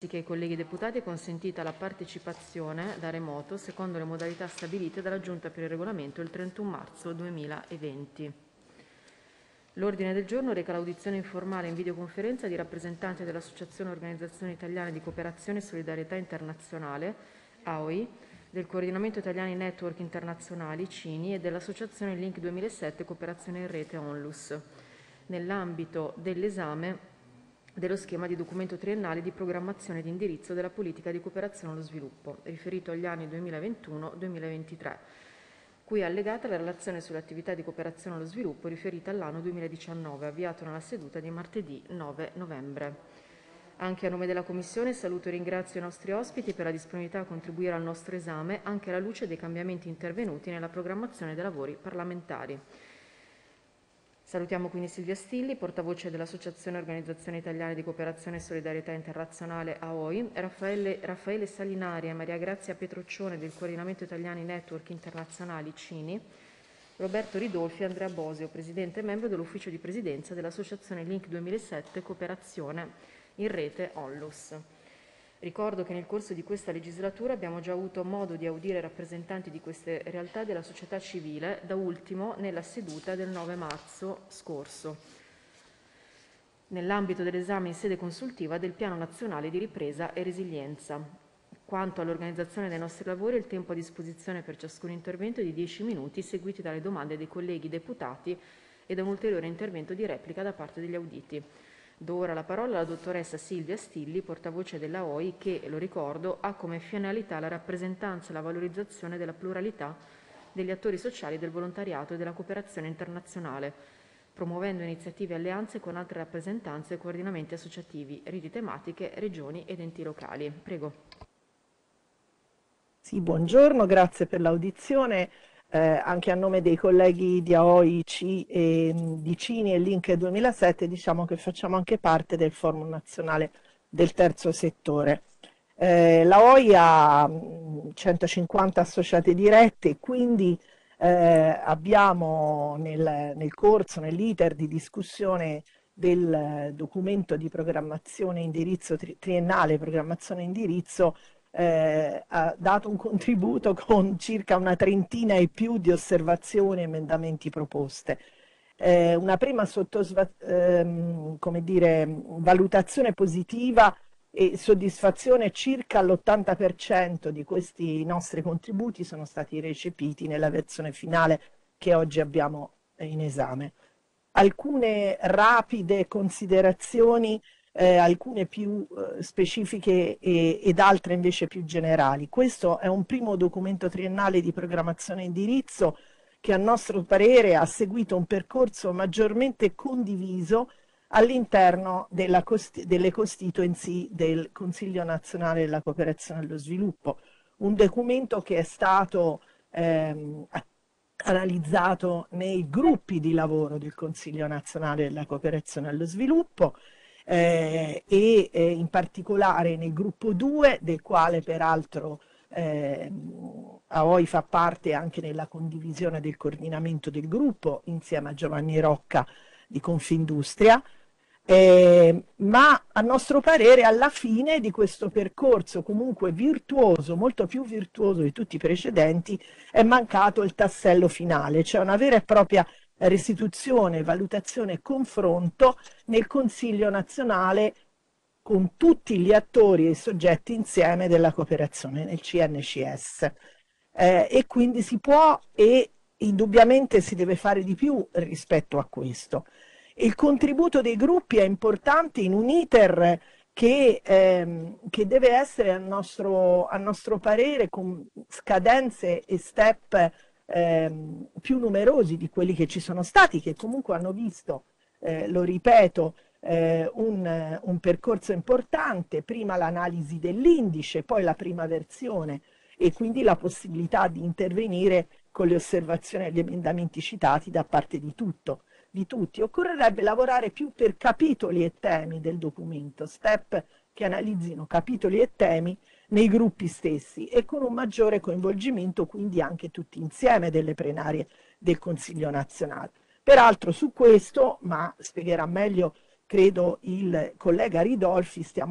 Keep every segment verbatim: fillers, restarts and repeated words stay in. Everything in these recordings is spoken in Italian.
che ai colleghi deputati è consentita la partecipazione da remoto secondo le modalità stabilite dalla Giunta per il Regolamento il trentuno marzo duemilaventi. L'ordine del giorno reca l'audizione informale in videoconferenza di rappresentanti dell'Associazione Organizzazioni Italiane di Cooperazione e Solidarietà Internazionale, A O I, del Coordinamento Italiani Network Internazionali, CINI, e dell'Associazione Link duemilasette Cooperazione in Rete, ONLUS, nell'ambito dell'esame dello schema di documento triennale di programmazione e di indirizzo della politica di cooperazione allo sviluppo, riferito agli anni duemilaventuno duemilaventitré, cui è allegata la relazione sulle attività di cooperazione allo sviluppo riferita all'anno duemiladiciannove, avviato nella seduta di martedì nove novembre. Anche a nome della Commissione saluto e ringrazio i nostri ospiti per la disponibilità a contribuire al nostro esame, anche alla luce dei cambiamenti intervenuti nella programmazione dei lavori parlamentari. Salutiamo quindi Silvia Stilli, portavoce dell'Associazione Organizzazioni Italiane di Cooperazione e Solidarietà Internazionale, A O I, Raffaele, Raffaele Salinari e Maria Grazia Petroccione del Coordinamento Italiani Network Internazionali, CINI, Roberto Ridolfi e Andrea Bosio, Presidente e membro dell'Ufficio di Presidenza dell'Associazione Link duemilasette Cooperazione in Rete, ONLUS. Ricordo che nel corso di questa legislatura abbiamo già avuto modo di audire rappresentanti di queste realtà della società civile, da ultimo nella seduta del nove marzo scorso, nell'ambito dell'esame in sede consultiva del Piano Nazionale di Ripresa e Resilienza. Quanto all'organizzazione dei nostri lavori, il tempo a disposizione per ciascun intervento è di dieci minuti, seguiti dalle domande dei colleghi deputati e da un ulteriore intervento di replica da parte degli auditi. Do ora la parola alla dottoressa Silvia Stilli, portavoce della O I, che, lo ricordo, ha come finalità la rappresentanza e la valorizzazione della pluralità degli attori sociali del volontariato e della cooperazione internazionale, promuovendo iniziative e alleanze con altre rappresentanze e coordinamenti associativi, reti tematiche, regioni ed enti locali. Prego. Sì, buongiorno, grazie per l'audizione. Eh, anche a nome dei colleghi di A O I, C, e, di CINI e Link duemilasette diciamo che facciamo anche parte del Forum Nazionale del Terzo Settore. Eh, la O I ha centocinquanta associate dirette, quindi eh, abbiamo nel, nel corso, nell'iter di discussione del documento di programmazione indirizzo tri triennale, programmazione indirizzo, Eh, ha dato un contributo con circa una trentina e più di osservazioni e emendamenti proposte. Eh, una prima ehm, come dire, valutazione positiva e soddisfazione: circa l'ottanta per cento di questi nostri contributi sono stati recepiti nella versione finale che oggi abbiamo in esame. Alcune rapide considerazioni, Eh, alcune più eh, specifiche e, ed altre invece più generali. Questo è un primo documento triennale di programmazione e indirizzo che a nostro parere ha seguito un percorso maggiormente condiviso all'interno delle costituency del Consiglio Nazionale della Cooperazione allo Sviluppo, un documento che è stato ehm, analizzato nei gruppi di lavoro del Consiglio Nazionale della Cooperazione allo Sviluppo, Eh, e eh, in particolare nel gruppo due, del quale peraltro eh, A O I fa parte anche nella condivisione del coordinamento del gruppo insieme a Giovanni Rocca di Confindustria, eh, ma a nostro parere alla fine di questo percorso comunque virtuoso, molto più virtuoso di tutti i precedenti, è mancato il tassello finale, cioè una vera e propria restituzione, valutazione e confronto nel Consiglio nazionale con tutti gli attori e i soggetti insieme della cooperazione nel C N C S. Eh, e quindi si può e indubbiamente si deve fare di più rispetto a questo. Il contributo dei gruppi è importante in un iter che, ehm, che deve essere a nostro, a nostro parere con scadenze e step ehm, più numerosi di quelli che ci sono stati, che comunque hanno visto, eh, lo ripeto, eh, un, un percorso importante, prima l'analisi dell'indice, poi la prima versione e quindi la possibilità di intervenire con le osservazioni e gli emendamenti citati da parte di tutto. Di tutti. Occorrerebbe lavorare più per capitoli e temi del documento, step che analizzino capitoli e temi nei gruppi stessi e con un maggiore coinvolgimento quindi anche tutti insieme delle plenarie del Consiglio nazionale. Peraltro su questo, ma spiegherà meglio credo il collega Ridolfi, stiamo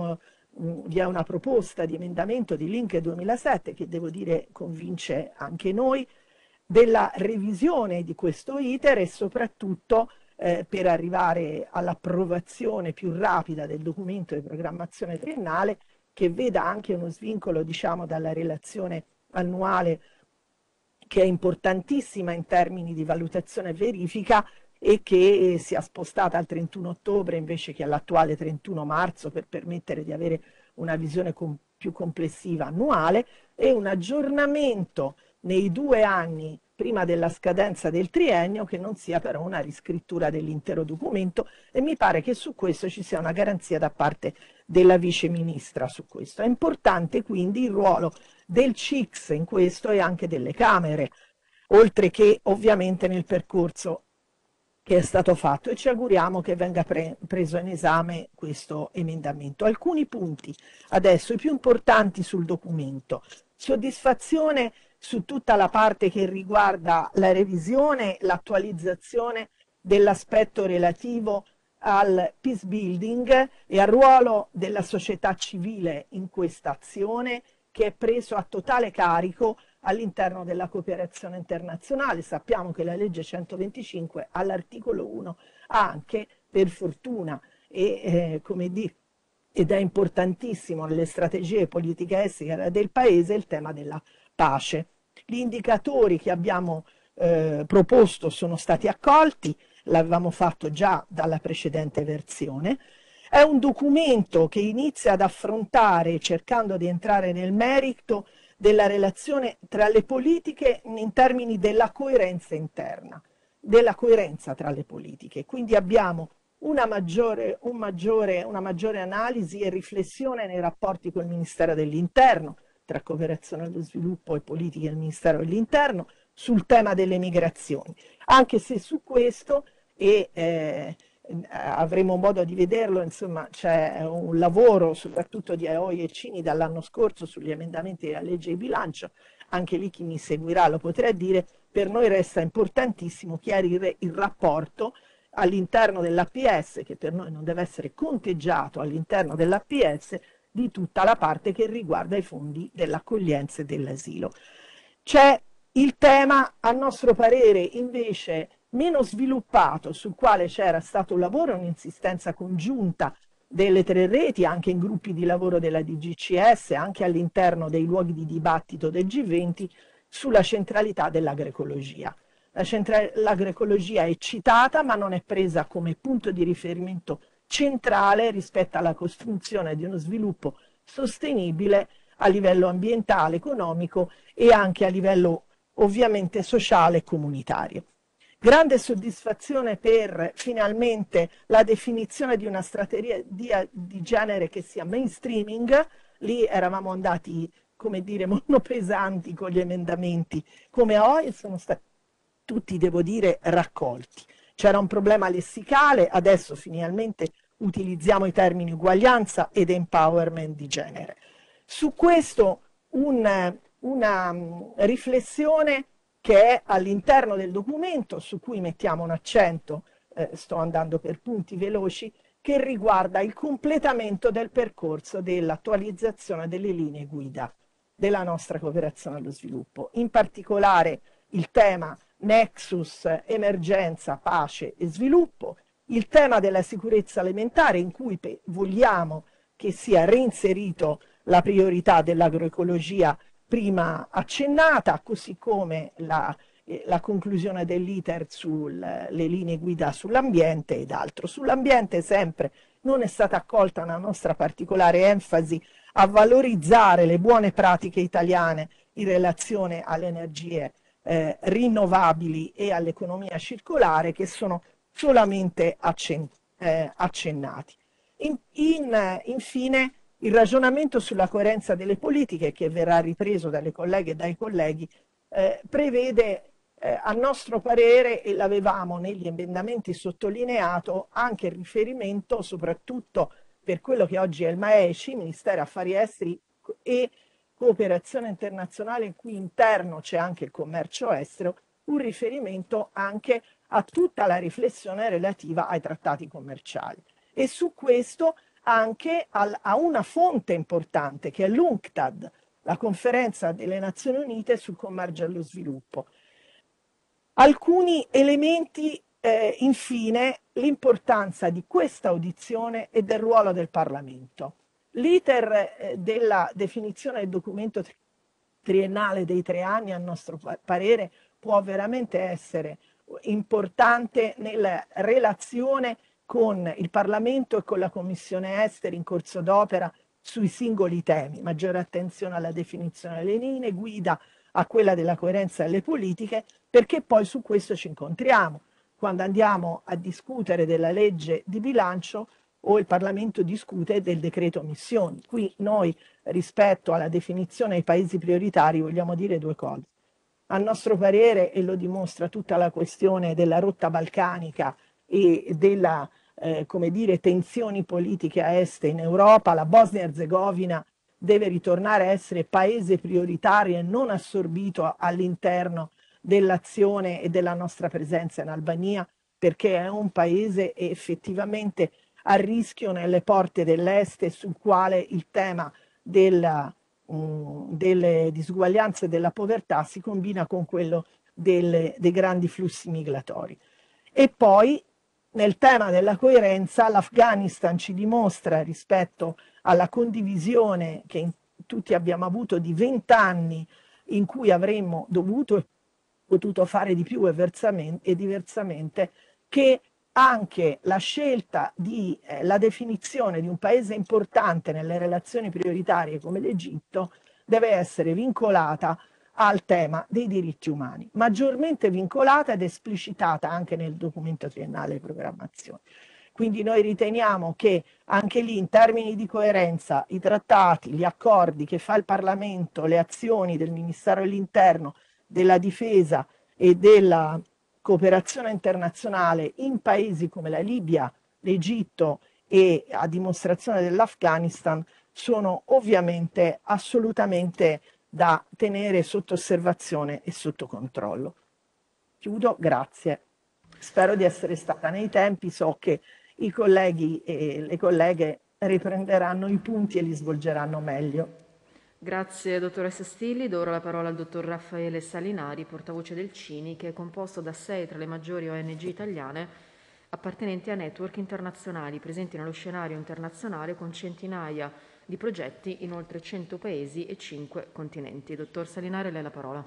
mh, vi è una proposta di emendamento di Link duemilasette che devo dire convince anche noi, della revisione di questo iter e soprattutto eh, per arrivare all'approvazione più rapida del documento di programmazione triennale che veda anche uno svincolo, diciamo, dalla relazione annuale che è importantissima in termini di valutazione e verifica e che sia spostata al trentuno ottobre invece che all'attuale trentuno marzo per permettere di avere una visione com- più complessiva annuale e un aggiornamento nei due anni prima della scadenza del triennio che non sia però una riscrittura dell'intero documento e mi pare che su questo ci sia una garanzia da parte della vice ministra su questo. È importante quindi il ruolo del C I C S in questo e anche delle Camere, oltre che ovviamente nel percorso che è stato fatto e ci auguriamo che venga pre- preso in esame questo emendamento. Alcuni punti adesso, i più importanti sul documento. Soddisfazione su tutta la parte che riguarda la revisione, l'attualizzazione dell'aspetto relativo al peace building e al ruolo della società civile in questa azione che è preso a totale carico all'interno della cooperazione internazionale. Sappiamo che la legge centoventicinque all'articolo uno ha anche, per fortuna, e, eh, come dire, ed è importantissimo nelle strategie politiche estere del Paese, il tema della pace. Gli indicatori che abbiamo eh, proposto sono stati accolti, l'avevamo fatto già dalla precedente versione. È un documento che inizia ad affrontare, cercando di entrare nel merito, della relazione tra le politiche in termini della coerenza interna, della coerenza tra le politiche. Quindi abbiamo una maggiore, un maggiore, una maggiore analisi e riflessione nei rapporti col Ministero dell'Interno, tra cooperazione allo sviluppo e politiche del Ministero dell'Interno, sul tema delle migrazioni. Anche se su questo, e eh, avremo modo di vederlo, insomma c'è un lavoro soprattutto di Aoi e Cini dall'anno scorso sugli emendamenti della legge di bilancio, anche lì chi mi seguirà lo potrà dire, per noi resta importantissimo chiarire il rapporto all'interno dell'A P S, che per noi non deve essere conteggiato all'interno dell'A P S, di tutta la parte che riguarda i fondi dell'accoglienza e dell'asilo. C'è il tema, a nostro parere, invece meno sviluppato, sul quale c'era stato un lavoro e un'insistenza congiunta delle tre reti, anche in gruppi di lavoro della D G C S, anche all'interno dei luoghi di dibattito del G venti, sulla centralità dell'agroecologia. La centra- l'agroecologia è citata, ma non è presa come punto di riferimento centrale rispetto alla costruzione di uno sviluppo sostenibile a livello ambientale, economico e anche a livello ovviamente sociale e comunitario. Grande soddisfazione per finalmente la definizione di una strategia di, di genere che sia mainstreaming. Lì eravamo andati, come dire, monopesanti con gli emendamenti come oggi, sono stati tutti, devo dire, raccolti. C'era un problema lessicale, adesso finalmente utilizziamo i termini uguaglianza ed empowerment di genere. Su questo un, una riflessione che è all'interno del documento, su cui mettiamo un accento, eh, sto andando per punti veloci, che riguarda il completamento del percorso dell'attualizzazione delle linee guida della nostra cooperazione allo sviluppo. In particolare il tema Nexus, emergenza, pace e sviluppo, il tema della sicurezza alimentare in cui vogliamo che sia reinserito la priorità dell'agroecologia prima accennata, così come la, eh, la conclusione dell'iter sulle linee guida sull'ambiente ed altro. Sull'ambiente sempre non è stata accolta una nostra particolare enfasi a valorizzare le buone pratiche italiane in relazione alle energie eh, rinnovabili e all'economia circolare che sono solamente accen- eh, accennati. In, in, infine, il ragionamento sulla coerenza delle politiche, che verrà ripreso dalle colleghe e dai colleghi, eh, prevede, eh, a nostro parere, e l'avevamo negli emendamenti sottolineato, anche il riferimento soprattutto per quello che oggi è il MAECI, Ministero Affari Esteri e Cooperazione Internazionale, in cui interno c'è anche il commercio estero, un riferimento anche a tutta la riflessione relativa ai trattati commerciali. E su questo anche al, a una fonte importante che è l'UNCTAD, la conferenza delle Nazioni Unite sul commercio e lo sviluppo. Alcuni elementi, eh, infine, l'importanza di questa audizione e del ruolo del Parlamento. L'iter eh, della definizione del documento triennale dei tre anni, a nostro parere, può veramente essere importante nella relazione con il Parlamento e con la Commissione Esteri in corso d'opera sui singoli temi, maggiore attenzione alla definizione delle linee guida, a quella della coerenza delle politiche, perché poi su questo ci incontriamo. Quando andiamo a discutere della legge di bilancio o il Parlamento discute del decreto missioni. Qui noi rispetto alla definizione dei paesi prioritari vogliamo dire due cose. A nostro parere, e lo dimostra tutta la questione della rotta balcanica e della eh, come dire, tensioni politiche a est in Europa, la Bosnia e Erzegovina deve ritornare a essere paese prioritario e non assorbito all'interno dell'azione e della nostra presenza in Albania, perché è un paese effettivamente a rischio nelle porte dell'est, sul quale il tema della, mh, delle disuguaglianze e della povertà si combina con quello delle, dei grandi flussi migratori. E poi nel tema della coerenza l'Afghanistan ci dimostra, rispetto alla condivisione che in, tutti abbiamo avuto di vent'anni in cui avremmo dovuto e potuto fare di più e, e diversamente, che anche la scelta di eh, la definizione di un paese importante nelle relazioni prioritarie come l'Egitto deve essere vincolata al tema dei diritti umani, maggiormente vincolata ed esplicitata anche nel documento triennale di programmazione. Quindi noi riteniamo che anche lì in termini di coerenza i trattati, gli accordi che fa il Parlamento, le azioni del Ministero dell'Interno, della Difesa e della cooperazione internazionale in paesi come la Libia, l'Egitto e a dimostrazione dell'Afghanistan sono ovviamente assolutamente da tenere sotto osservazione e sotto controllo. Chiudo, grazie. Spero di essere stata nei tempi, so che i colleghi e le colleghe riprenderanno i punti e li svolgeranno meglio. Grazie dottoressa Stilli. Do ora la parola al dottor Raffaele Salinari, portavoce del CINI, che è composto da sei tra le maggiori O N G italiane appartenenti a network internazionali presenti nello scenario internazionale con centinaia di progetti in oltre cento paesi e cinque continenti. Dottor Salinari, lei la parola.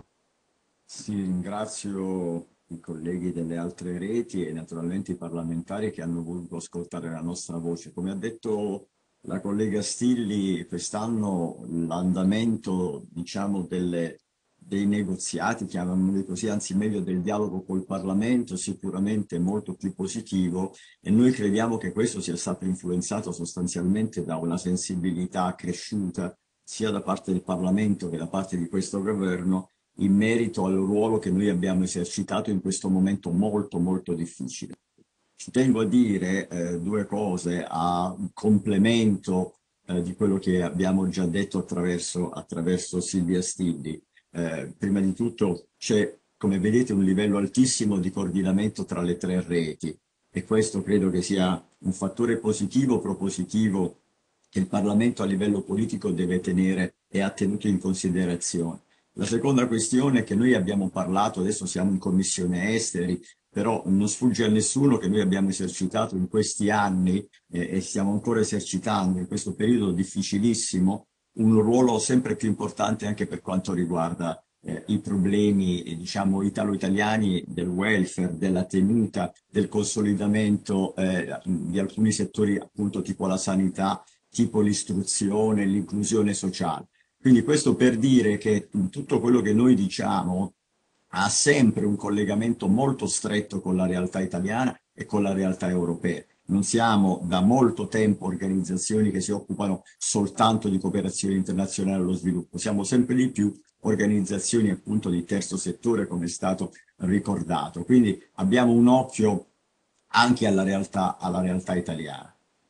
Sì, ringrazio i colleghi delle altre reti e naturalmente i parlamentari che hanno voluto ascoltare la nostra voce. Come ha detto la collega Stilli, quest'anno l'andamento, diciamo, delle, dei negoziati, chiamiamoli così, anzi meglio del dialogo col Parlamento, sicuramente è molto più positivo e noi crediamo che questo sia stato influenzato sostanzialmente da una sensibilità cresciuta sia da parte del Parlamento che da parte di questo governo in merito al ruolo che noi abbiamo esercitato in questo momento molto molto difficile. Ci tengo a dire eh, due cose a complemento eh, di quello che abbiamo già detto attraverso, attraverso Silvia Stilli. Eh, prima di tutto c'è, come vedete, un livello altissimo di coordinamento tra le tre reti e questo credo che sia un fattore positivo, propositivo che il Parlamento a livello politico deve tenere e ha tenuto in considerazione. La seconda questione è che noi abbiamo parlato, adesso siamo in Commissione Esteri, però non sfugge a nessuno che noi abbiamo esercitato in questi anni eh, e stiamo ancora esercitando in questo periodo difficilissimo un ruolo sempre più importante anche per quanto riguarda eh, i problemi eh, diciamo italo-italiani del welfare, della tenuta, del consolidamento eh, di alcuni settori appunto tipo la sanità, tipo l'istruzione, l'inclusione sociale. Quindi questo per dire che tutto quello che noi diciamo ha sempre un collegamento molto stretto con la realtà italiana e con la realtà europea. Non siamo da molto tempo organizzazioni che si occupano soltanto di cooperazione internazionale allo sviluppo, siamo sempre di più organizzazioni appunto di terzo settore, come è stato ricordato. Quindi abbiamo un occhio anche alla realtà, alla realtà italiana.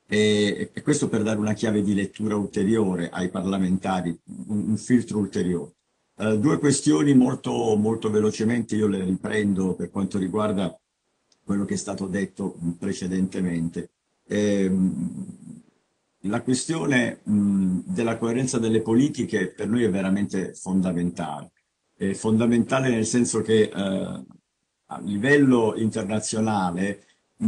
E, e questo per dare una chiave di lettura ulteriore ai parlamentari, un, un filtro ulteriore. Uh, due questioni molto, molto velocemente, io le riprendo per quanto riguarda quello che è stato detto precedentemente. Eh, la questione mh, della coerenza delle politiche per noi è veramente fondamentale. È fondamentale nel senso che eh, a livello internazionale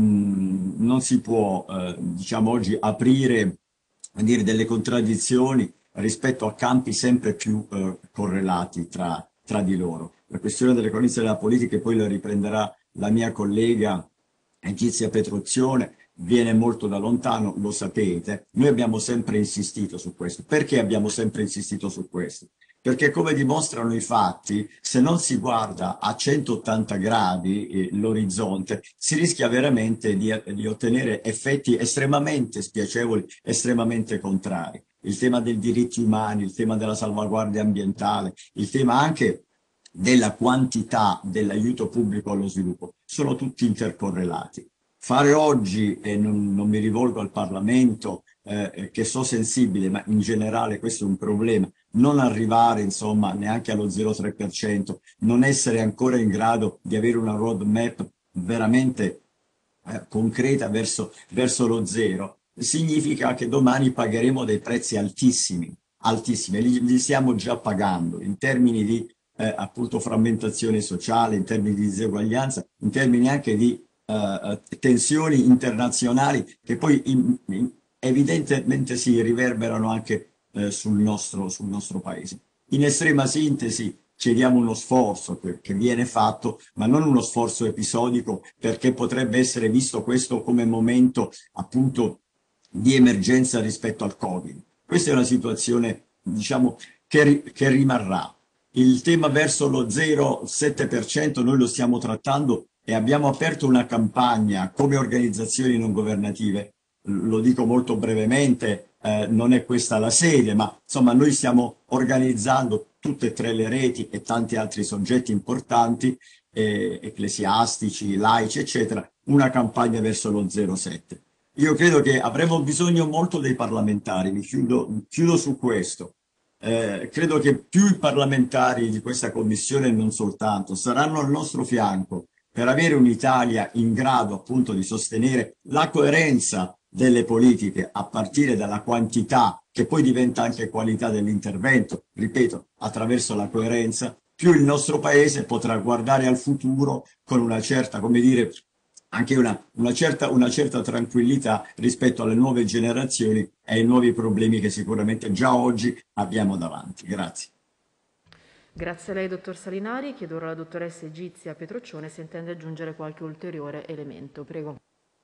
mh, non si può, eh, diciamo oggi, aprire a dire, delle contraddizioni rispetto a campi sempre più eh, correlati tra, tra di loro. La questione delle coerenze della politica, e poi la riprenderà la mia collega Egizia Petrozione, viene molto da lontano, lo sapete. Noi abbiamo sempre insistito su questo. Perché abbiamo sempre insistito su questo? Perché come dimostrano i fatti, se non si guarda a centottanta gradi eh, l'orizzonte, si rischia veramente di, di ottenere effetti estremamente spiacevoli, estremamente contrari. Il tema dei diritti umani, il tema della salvaguardia ambientale, il tema anche della quantità dell'aiuto pubblico allo sviluppo, sono tutti intercorrelati. Fare oggi, e non, non mi rivolgo al Parlamento, eh, che so sensibile, ma in generale questo è un problema, non arrivare insomma neanche allo zero virgola tre per cento, non essere ancora in grado di avere una roadmap veramente eh, concreta verso, verso lo zero, significa che domani pagheremo dei prezzi altissimi, altissimi, e li, li stiamo già pagando in termini di eh, appunto frammentazione sociale, in termini di diseguaglianza, in termini anche di eh, tensioni internazionali che poi in, in, evidentemente si riverberano anche eh, sul nostro, sul nostro paese. In estrema sintesi, chiediamo uno sforzo che, che viene fatto, ma non uno sforzo episodico, perché potrebbe essere visto questo come momento appunto di emergenza rispetto al Covid. Questa è una situazione, diciamo, che, ri- che rimarrà. Il tema verso lo zero virgola sette per cento noi lo stiamo trattando e abbiamo aperto una campagna come organizzazioni non governative. Lo dico molto brevemente, eh, non è questa la sede, ma insomma noi stiamo organizzando tutte e tre le reti e tanti altri soggetti importanti, eh, ecclesiastici, laici, eccetera, una campagna verso lo zero virgola sette. Io credo che avremo bisogno molto dei parlamentari, mi chiudo, chiudo su questo. Eh, credo che più i parlamentari di questa commissione, e non soltanto, saranno al nostro fianco per avere un'Italia in grado appunto di sostenere la coerenza delle politiche a partire dalla quantità che poi diventa anche qualità dell'intervento, ripeto, attraverso la coerenza, più il nostro paese potrà guardare al futuro con una certa, come dire, anche una, una certa, una certa tranquillità rispetto alle nuove generazioni e ai nuovi problemi che sicuramente già oggi abbiamo davanti. Grazie. Grazie a lei, dottor Salinari. Chiedo ora alla dottoressa Egizia Petroccione se intende aggiungere qualche ulteriore elemento. Prego.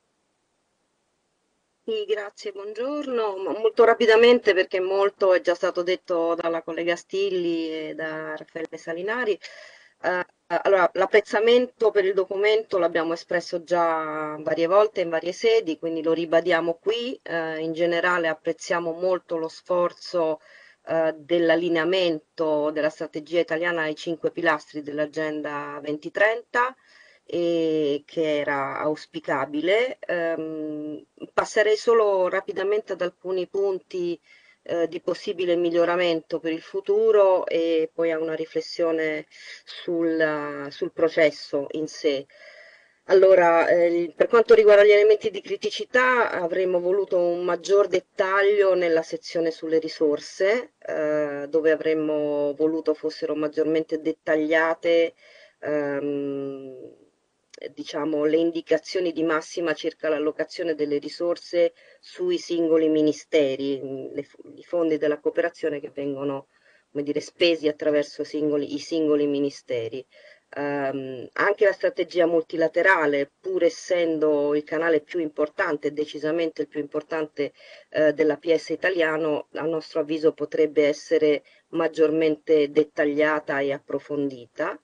Sì, grazie, buongiorno. Ma molto rapidamente perché molto è già stato detto dalla collega Stilli e da Raffaele Salinari. Eh, allora, l'apprezzamento per il documento l'abbiamo espresso già varie volte in varie sedi, quindi lo ribadiamo qui. Eh, in generale apprezziamo molto lo sforzo eh, dell'allineamento della strategia italiana ai cinque pilastri dell'Agenda duemilatrenta e che era auspicabile. Ehm, passerei solo rapidamente ad alcuni punti eh, di possibile miglioramento per il futuro e poi a una riflessione sul, sul processo in sé. Allora, eh, per quanto riguarda gli elementi di criticità, avremmo voluto un maggior dettaglio nella sezione sulle risorse, eh, dove avremmo voluto fossero maggiormente dettagliate ehm, diciamo, le indicazioni di massima circa l'allocazione delle risorse sui singoli ministeri, le, i fondi della cooperazione che vengono, come dire, spesi attraverso singoli, i singoli ministeri. Um, anche la strategia multilaterale, pur essendo il canale più importante, decisamente il più importante eh, dell'A P S italiano, a nostro avviso potrebbe essere maggiormente dettagliata e approfondita.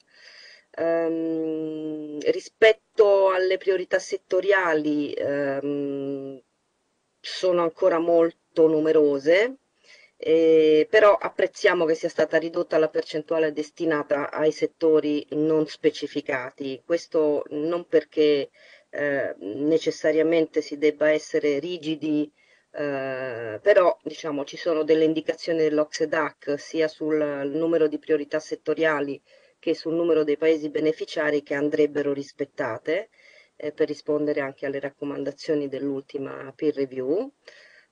Um, rispetto alle priorità settoriali, um, sono ancora molto numerose, eh, però apprezziamo che sia stata ridotta la percentuale destinata ai settori non specificati. Questo non perché eh, necessariamente si debba essere rigidi, eh, però diciamo, ci sono delle indicazioni dell'Ocse D A C sia sul numero di priorità settoriali che sul numero dei paesi beneficiari che andrebbero rispettate eh, per rispondere anche alle raccomandazioni dell'ultima peer review.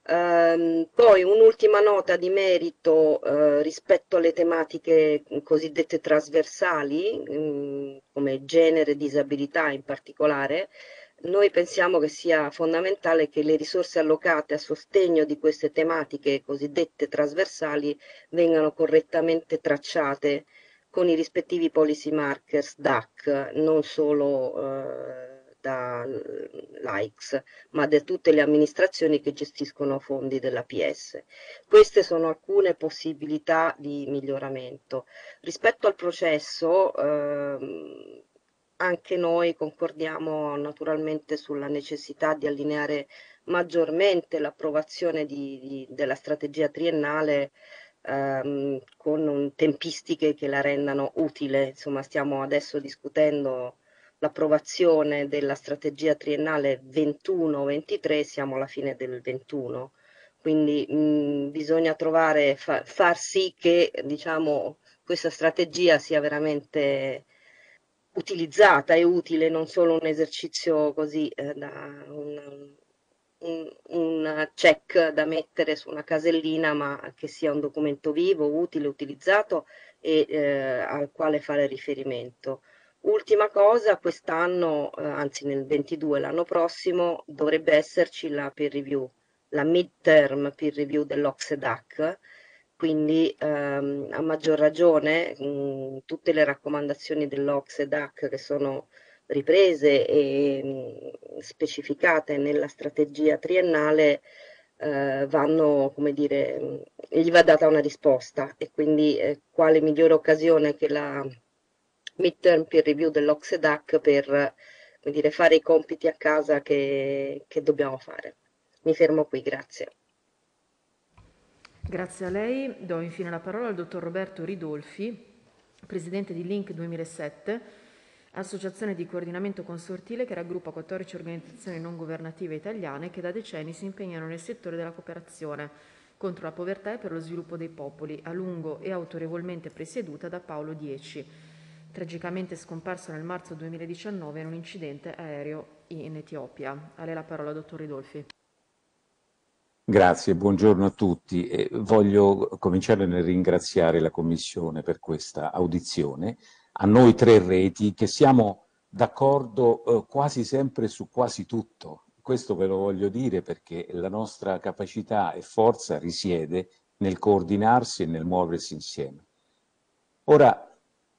Ehm, poi un'ultima nota di merito eh, rispetto alle tematiche cosiddette trasversali, mh, come genere e disabilità in particolare. Noi pensiamo che sia fondamentale che le risorse allocate a sostegno di queste tematiche cosiddette trasversali vengano correttamente tracciate con i rispettivi policy markers D A C, non solo eh, da l'A I C S, ma da tutte le amministrazioni che gestiscono fondi della P S. Queste sono alcune possibilità di miglioramento. Rispetto al processo, ehm, anche noi concordiamo naturalmente sulla necessità di allineare maggiormente l'approvazione di, di, della strategia triennale ehm, con un, tempistiche che la rendano utile. Insomma, stiamo adesso discutendo l'approvazione della strategia triennale ventuno ventitré, siamo alla fine del ventuno, quindi mh, bisogna trovare, fa, far sì che diciamo, questa strategia sia veramente utilizzata e utile, non solo un esercizio così eh, da un, un, un check da mettere su una casellina, ma che sia un documento vivo, utile, utilizzato e eh, al quale fare riferimento. Ultima cosa, quest'anno, eh, anzi nel ventidue, l'anno prossimo, dovrebbe esserci la peer review, la mid-term peer review dell'Ocsedac, quindi ehm, a maggior ragione mh, tutte le raccomandazioni dell'Ocsedac che sono riprese e mh, specificate nella strategia triennale eh, vanno, come dire, mh, gli va data una risposta e quindi eh, quale migliore occasione che la midterm peer review dell'Ocsedac per, come dire, fare i compiti a casa che, che dobbiamo fare. Mi fermo qui, grazie. Grazie a lei. Do infine la parola al dottor Roberto Ridolfi, presidente di Link duemilasette, associazione di coordinamento consortile che raggruppa quattordici organizzazioni non governative italiane che da decenni si impegnano nel settore della cooperazione contro la povertà e per lo sviluppo dei popoli, a lungo e autorevolmente presieduta da Paolo Dieci, tragicamente scomparso nel marzo duemiladiciannove in un incidente aereo in Etiopia. A lei la parola, dottor Ridolfi. Grazie, buongiorno a tutti. E voglio cominciare nel ringraziare la Commissione per questa audizione, a noi tre reti che siamo d'accordo eh, quasi sempre su quasi tutto. Questo ve lo voglio dire perché la nostra capacità e forza risiede nel coordinarsi e nel muoversi insieme. Ora,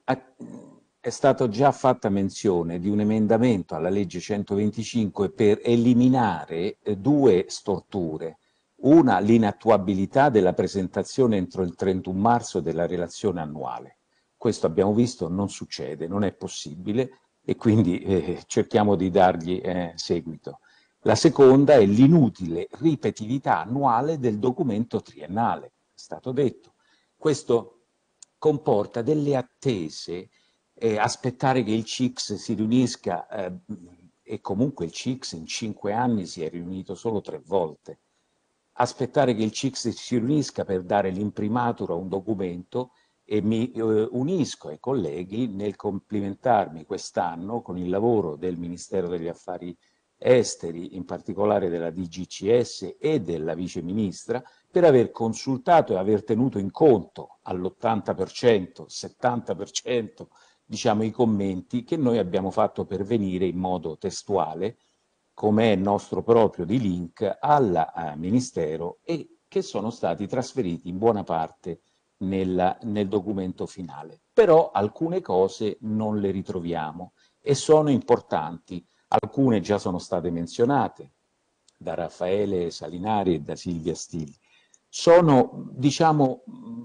è stata già fatta menzione di un emendamento alla legge centoventicinque per eliminare eh, due storture. Una, l'inattuabilità della presentazione entro il trentuno marzo della relazione annuale. Questo abbiamo visto non succede, non è possibile e quindi eh, cerchiamo di dargli eh, seguito. La seconda è l'inutile ripetitività annuale del documento triennale, è stato detto. Questo comporta delle attese, eh, aspettare che il C I C S si riunisca eh, e comunque il C I C S in cinque anni si è riunito solo tre volte. Aspettare che il C I C S si riunisca per dare l'imprimatur a un documento e mi eh, unisco ai colleghi nel complimentarmi quest'anno con il lavoro del Ministero degli Affari Esteri, in particolare della D G C S e della Vice Ministra, per aver consultato e aver tenuto in conto all'ottanta per cento, settanta per cento, diciamo, i commenti che noi abbiamo fatto pervenire in modo testuale, come è nostro proprio di Link, al eh, Ministero e che sono stati trasferiti in buona parte nel, nel documento finale. Però alcune cose non le ritroviamo e sono importanti. Alcune già sono state menzionate da Raffaele Salinari e da Silvia Stilli. Sono, diciamo,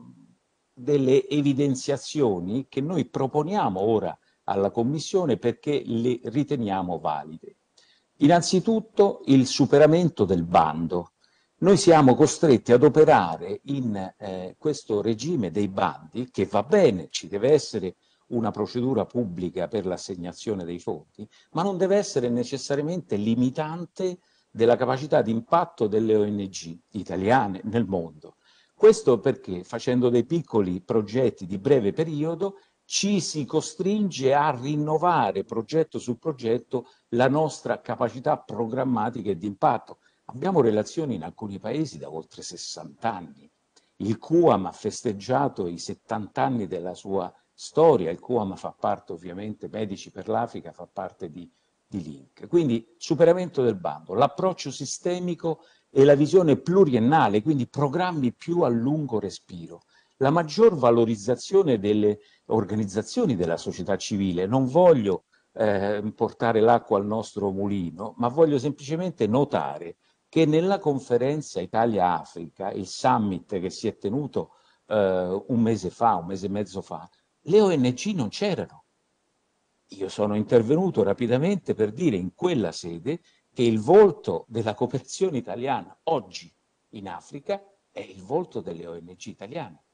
delle evidenziazioni che noi proponiamo ora alla Commissione perché le riteniamo valide. Innanzitutto il superamento del bando. Noi siamo costretti ad operare in eh, questo regime dei bandi, che va bene, ci deve essere una procedura pubblica per l'assegnazione dei fondi, ma non deve essere necessariamente limitante della capacità di impatto delle O N G italiane nel mondo. Questo perché facendo dei piccoli progetti di breve periodo ci si costringe a rinnovare progetto su progetto la nostra capacità programmatica e di impatto. Abbiamo relazioni in alcuni paesi da oltre sessanta anni. Il CUAM ha festeggiato i settanta anni della sua storia, il CUAM fa parte ovviamente, Medici per l'Africa fa parte di, di Link. Quindi superamento del bando, l'approccio sistemico e la visione pluriennale, quindi programmi più a lungo respiro, la maggior valorizzazione delle organizzazioni della società civile. Non voglio eh, portare l'acqua al nostro mulino, ma voglio semplicemente notare che nella conferenza Italia-Africa, il summit che si è tenuto eh, un mese fa, un mese e mezzo fa, le O N G non c'erano. Io sono intervenuto rapidamente per dire in quella sede che il volto della cooperazione italiana oggi in Africa è il volto delle O N G italiane.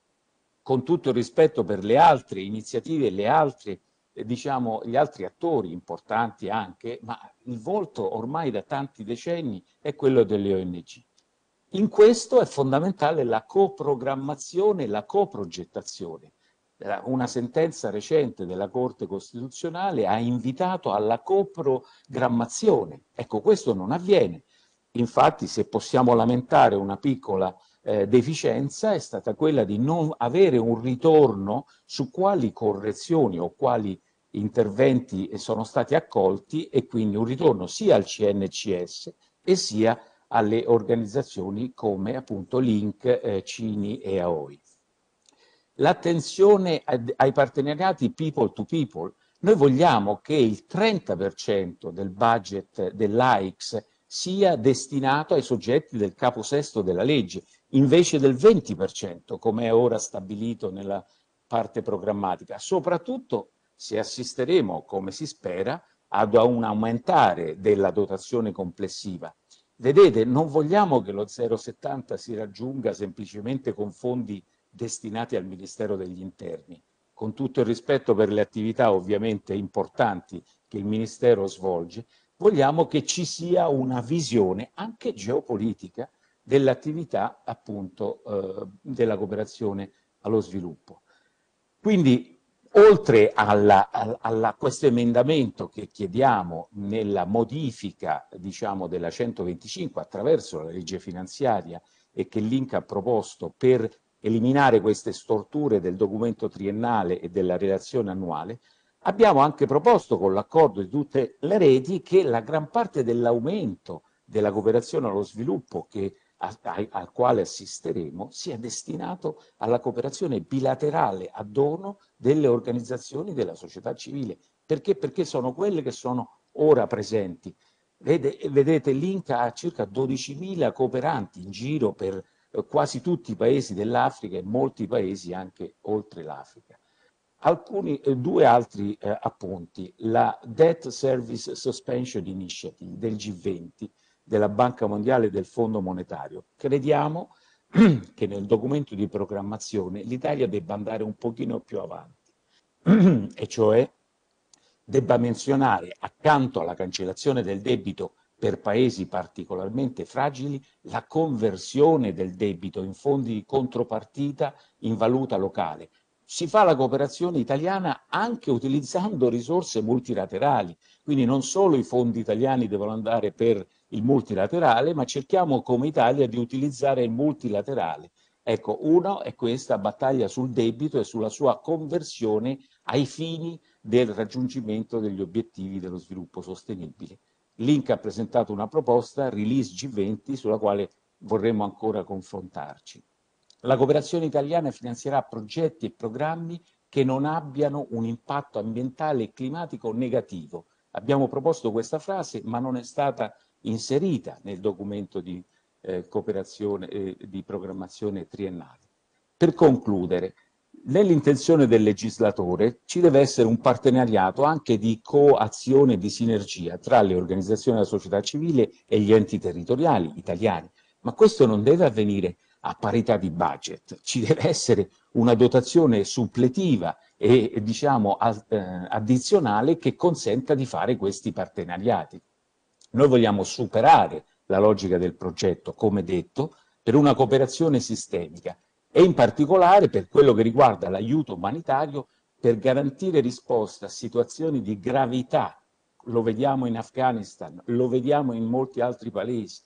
Con tutto il rispetto per le altre iniziative e le altre, eh, diciamo, gli altri attori importanti anche, ma il volto ormai da tanti decenni è quello delle O N G. In questo è fondamentale la coprogrammazione e la coprogettazione. Una sentenza recente della Corte Costituzionale ha invitato alla coprogrammazione. Ecco, questo non avviene. Infatti, se possiamo lamentare una piccola eh, deficienza, è stata quella di non avere un ritorno su quali correzioni o quali interventi sono stati accolti, e quindi un ritorno sia al C N C S e sia alle organizzazioni come appunto Link, eh, Cini e A O I. L'attenzione ai partenariati people to people. Noi vogliamo che il trenta per cento del budget dell'A I X sia destinato ai soggetti del capo sesto della legge, invece del venti per cento, come è ora stabilito nella parte programmatica, soprattutto se assisteremo, come si spera, ad un aumentare della dotazione complessiva. Vedete, non vogliamo che lo zero virgola settanta si raggiunga semplicemente con fondi destinati al Ministero degli Interni, con tutto il rispetto per le attività ovviamente importanti che il Ministero svolge. Vogliamo che ci sia una visione anche geopolitica dell'attività appunto eh, della cooperazione allo sviluppo. Quindi, oltre alla, alla, a questo emendamento che chiediamo nella modifica, diciamo, della centoventicinque attraverso la legge finanziaria e che Link ha proposto per eliminare queste storture del documento triennale e della relazione annuale, abbiamo anche proposto, con l'accordo di tutte le reti, che la gran parte dell'aumento della cooperazione allo sviluppo che, a, a, al quale assisteremo sia destinato alla cooperazione bilaterale a dono delle organizzazioni della società civile. Perché? Perché sono quelle che sono ora presenti. Vede, vedete, Link ha circa dodicimila cooperanti in giro per eh, quasi tutti i paesi dell'Africa e molti paesi anche oltre l'Africa. Alcuni, eh, due altri eh, appunti. La Debt Service Suspension Initiative del G venti, della Banca Mondiale e del Fondo Monetario. Crediamo che nel documento di programmazione l'Italia debba andare un pochino più avanti, e cioè debba menzionare, accanto alla cancellazione del debito per paesi particolarmente fragili, la conversione del debito in fondi di contropartita in valuta locale. Si fa la cooperazione italiana anche utilizzando risorse multilaterali, quindi non solo i fondi italiani devono andare per il multilaterale, ma cerchiamo come Italia di utilizzare il multilaterale. Ecco, uno è questa battaglia sul debito e sulla sua conversione ai fini del raggiungimento degli obiettivi dello sviluppo sostenibile. Link ha presentato una proposta, Release G venti, sulla quale vorremmo ancora confrontarci. La cooperazione italiana finanzierà progetti e programmi che non abbiano un impatto ambientale e climatico negativo. Abbiamo proposto questa frase, ma non è stata inserita nel documento di eh, cooperazione e eh, di programmazione triennale. Per concludere, nell'intenzione del legislatore ci deve essere un partenariato anche di coazione e di sinergia tra le organizzazioni della società civile e gli enti territoriali italiani, ma questo non deve avvenire a parità di budget, ci deve essere una dotazione suppletiva e diciamo eh, addizionale che consenta di fare questi partenariati. Noi vogliamo superare la logica del progetto, come detto, per una cooperazione sistemica e in particolare per quello che riguarda l'aiuto umanitario per garantire risposta a situazioni di gravità. Lo vediamo in Afghanistan, lo vediamo in molti altri paesi.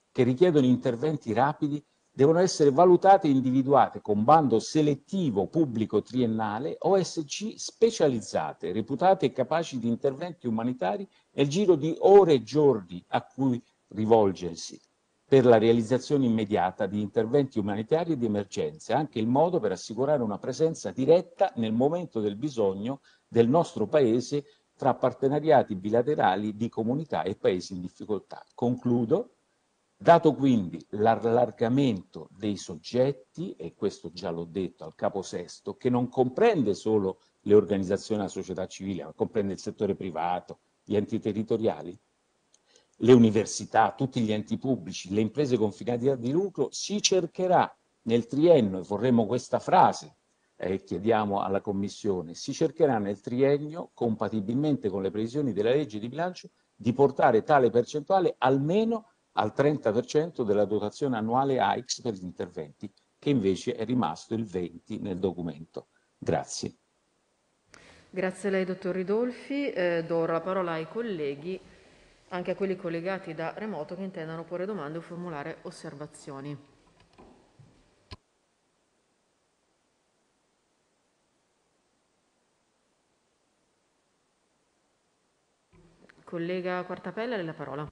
che richiedono interventi rapidi devono essere valutate e individuate con bando selettivo pubblico triennale O S C specializzate, reputate e capaci di interventi umanitari nel giro di ore e giorni a cui rivolgersi per la realizzazione immediata di interventi umanitari e di emergenza, anche il modo per assicurare una presenza diretta nel momento del bisogno del nostro Paese tra partenariati bilaterali di comunità e paesi in difficoltà. Concludo. Dato quindi l'allargamento dei soggetti, e questo già l'ho detto al capo sesto, che non comprende solo le organizzazioni della società civile, ma comprende il settore privato, gli enti territoriali, le università, tutti gli enti pubblici, le imprese con finalità di lucro, si cercherà nel triennio, e vorremmo questa frase, eh, chiediamo alla Commissione, si cercherà nel triennio, compatibilmente con le previsioni della legge di bilancio, di portare tale percentuale almeno al trenta per cento della dotazione annuale A I X per gli interventi, che invece è rimasto il venti per cento nel documento. Grazie. Grazie a lei, dottor Ridolfi. Eh, do ora la parola ai colleghi, anche a quelli collegati da remoto, che intendano porre domande o formulare osservazioni. Collega Quartapelle, a lei la parola.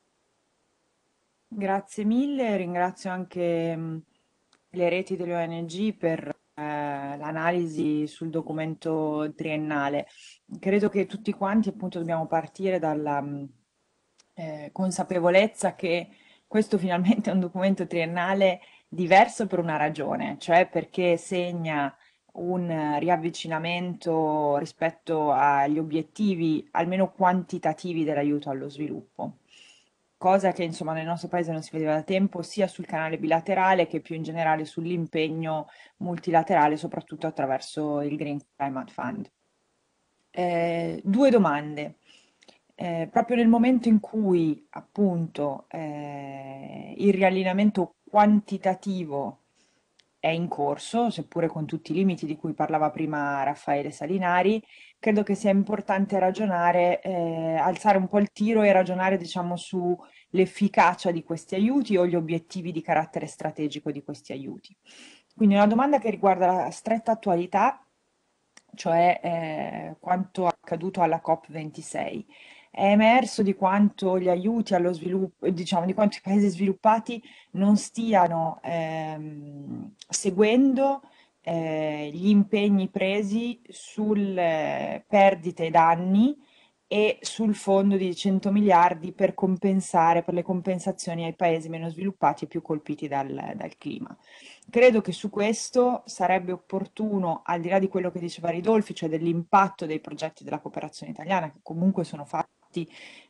Grazie mille, ringrazio anche mh, le reti delle O N G per eh, l'analisi sul documento triennale. Credo che tutti quanti appunto dobbiamo partire dalla mh, eh, consapevolezza che questo finalmente è un documento triennale diverso per una ragione, cioè perché segna un eh, riavvicinamento rispetto agli obiettivi almeno quantitativi dell'aiuto allo sviluppo, cosa che insomma nel nostro paese non si vedeva da tempo, sia sul canale bilaterale che più in generale sull'impegno multilaterale, soprattutto attraverso il Green Climate Fund. Eh, due domande. Eh, proprio nel momento in cui appunto eh, il riallineamento quantitativo è in corso, seppure con tutti i limiti di cui parlava prima Raffaele Salinari, credo che sia importante ragionare, eh, alzare un po' il tiro e ragionare, diciamo, sull'efficacia di questi aiuti o gli obiettivi di carattere strategico di questi aiuti. Quindi una domanda che riguarda la stretta attualità, cioè eh, quanto accaduto alla COP ventisei. È emerso di quanto gli aiuti allo sviluppo, diciamo, di quanto i paesi sviluppati non stiano ehm, seguendo eh, gli impegni presi sulle perdite e danni e sul fondo di cento miliardi per compensare, per le compensazioni ai paesi meno sviluppati e più colpiti dal, dal clima. Credo che su questo sarebbe opportuno, al di là di quello che diceva Ridolfi, cioè dell'impatto dei progetti della cooperazione italiana, che comunque sono fatti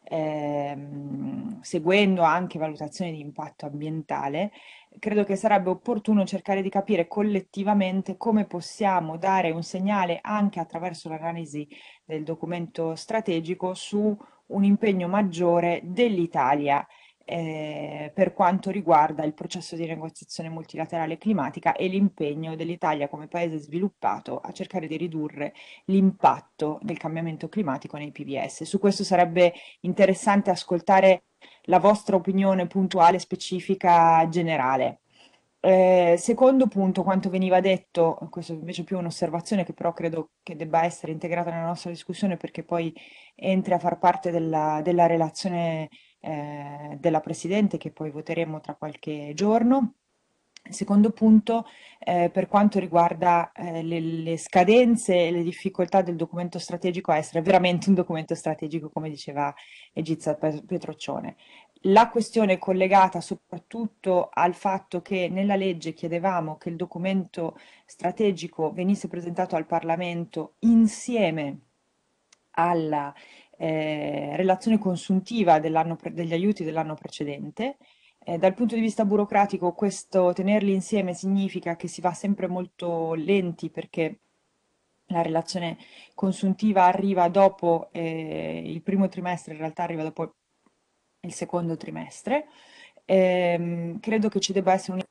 ehm, seguendo anche valutazioni di impatto ambientale, credo che sarebbe opportuno cercare di capire collettivamente come possiamo dare un segnale anche attraverso l'analisi del documento strategico su un impegno maggiore dell'Italia eh, per quanto riguarda il processo di negoziazione multilaterale climatica e l'impegno dell'Italia come paese sviluppato a cercare di ridurre l'impatto del cambiamento climatico nei P V S. Su questo sarebbe interessante ascoltare la vostra opinione puntuale, specifica, generale. Eh, secondo punto, quanto veniva detto, questo invece è più un'osservazione che però credo che debba essere integrata nella nostra discussione perché poi entri a far parte della, della relazione eh, della Presidente che poi voteremo tra qualche giorno. Secondo punto, eh, per quanto riguarda eh, le, le scadenze e le difficoltà del documento strategico a essere veramente un documento strategico, come diceva Egizia Petroccione. La questione è collegata soprattutto al fatto che nella legge chiedevamo che il documento strategico venisse presentato al Parlamento insieme alla eh, relazione consuntiva dell'anno pre- degli aiuti dell'anno precedente. Eh, dal punto di vista burocratico, questo tenerli insieme significa che si va sempre molto lenti perché la relazione consuntiva arriva dopo eh, il primo trimestre, in realtà arriva dopo il secondo trimestre. Ehm, credo che ci debba essere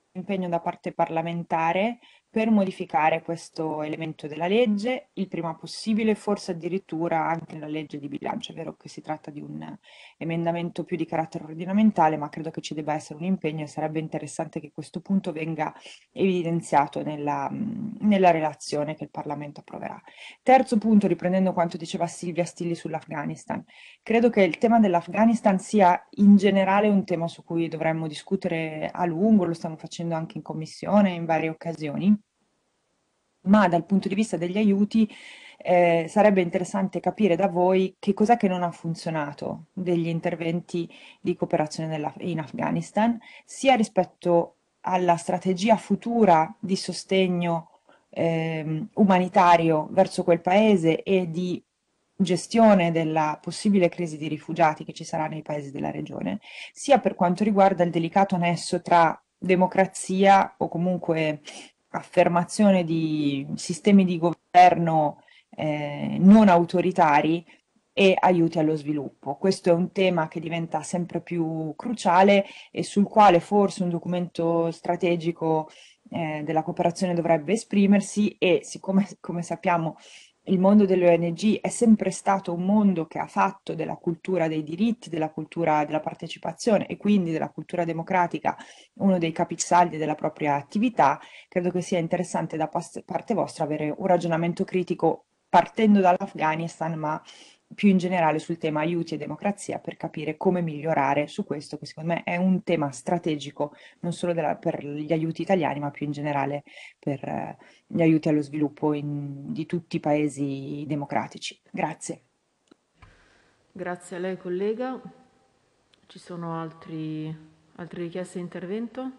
impegno da parte parlamentare per modificare questo elemento della legge il prima possibile, forse addirittura anche nella legge di bilancio. È vero che si tratta di un emendamento più di carattere ordinamentale, ma credo che ci debba essere un impegno e sarebbe interessante che questo punto venga evidenziato nella, nella relazione che il Parlamento approverà. Terzo punto, riprendendo quanto diceva Silvia Stilli sull'Afghanistan. Credo che il tema dell'Afghanistan sia in generale un tema su cui dovremmo discutere a lungo, lo stiamo facendo anche in commissione in varie occasioni, ma dal punto di vista degli aiuti eh, sarebbe interessante capire da voi che cos'è che non ha funzionato degli interventi di cooperazione nella- in Afghanistan, sia rispetto alla strategia futura di sostegno ehm, umanitario verso quel paese e di gestione della possibile crisi di rifugiati che ci sarà nei paesi della regione, sia per quanto riguarda il delicato nesso tra democrazia o comunque affermazione di sistemi di governo eh, non autoritari e aiuti allo sviluppo. Questo è un tema che diventa sempre più cruciale e sul quale forse un documento strategico eh, della cooperazione dovrebbe esprimersi e siccome, come sappiamo, il mondo delle O N G è sempre stato un mondo che ha fatto della cultura dei diritti, della cultura della partecipazione e quindi della cultura democratica uno dei capisaldi della propria attività. Credo che sia interessante da parte vostra avere un ragionamento critico partendo dall'Afghanistan, ma più in generale sul tema aiuti e democrazia per capire come migliorare su questo, che secondo me è un tema strategico non solo della- per gli aiuti italiani, ma più in generale per eh, gli aiuti allo sviluppo in- di tutti i paesi democratici. Grazie. Grazie a lei, collega. Ci sono altri, altre richieste di intervento?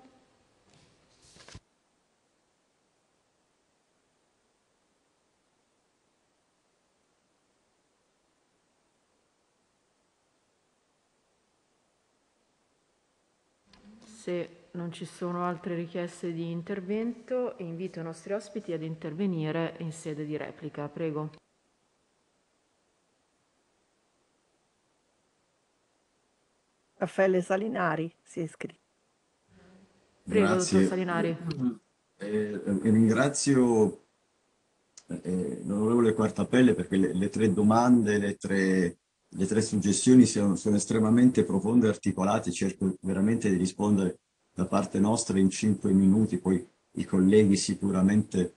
Se non ci sono altre richieste di intervento, invito i nostri ospiti ad intervenire in sede di replica. Prego. Raffaele Salinari si è iscritto. Prego, dottor Grazie. Salinari. Eh, ringrazio eh, l'onorevole Quartapelle perché le, le tre domande, le tre, le tre suggestioni sono, sono estremamente profonde e articolate. Cerco veramente di rispondere da parte nostra in cinque minuti, poi i colleghi sicuramente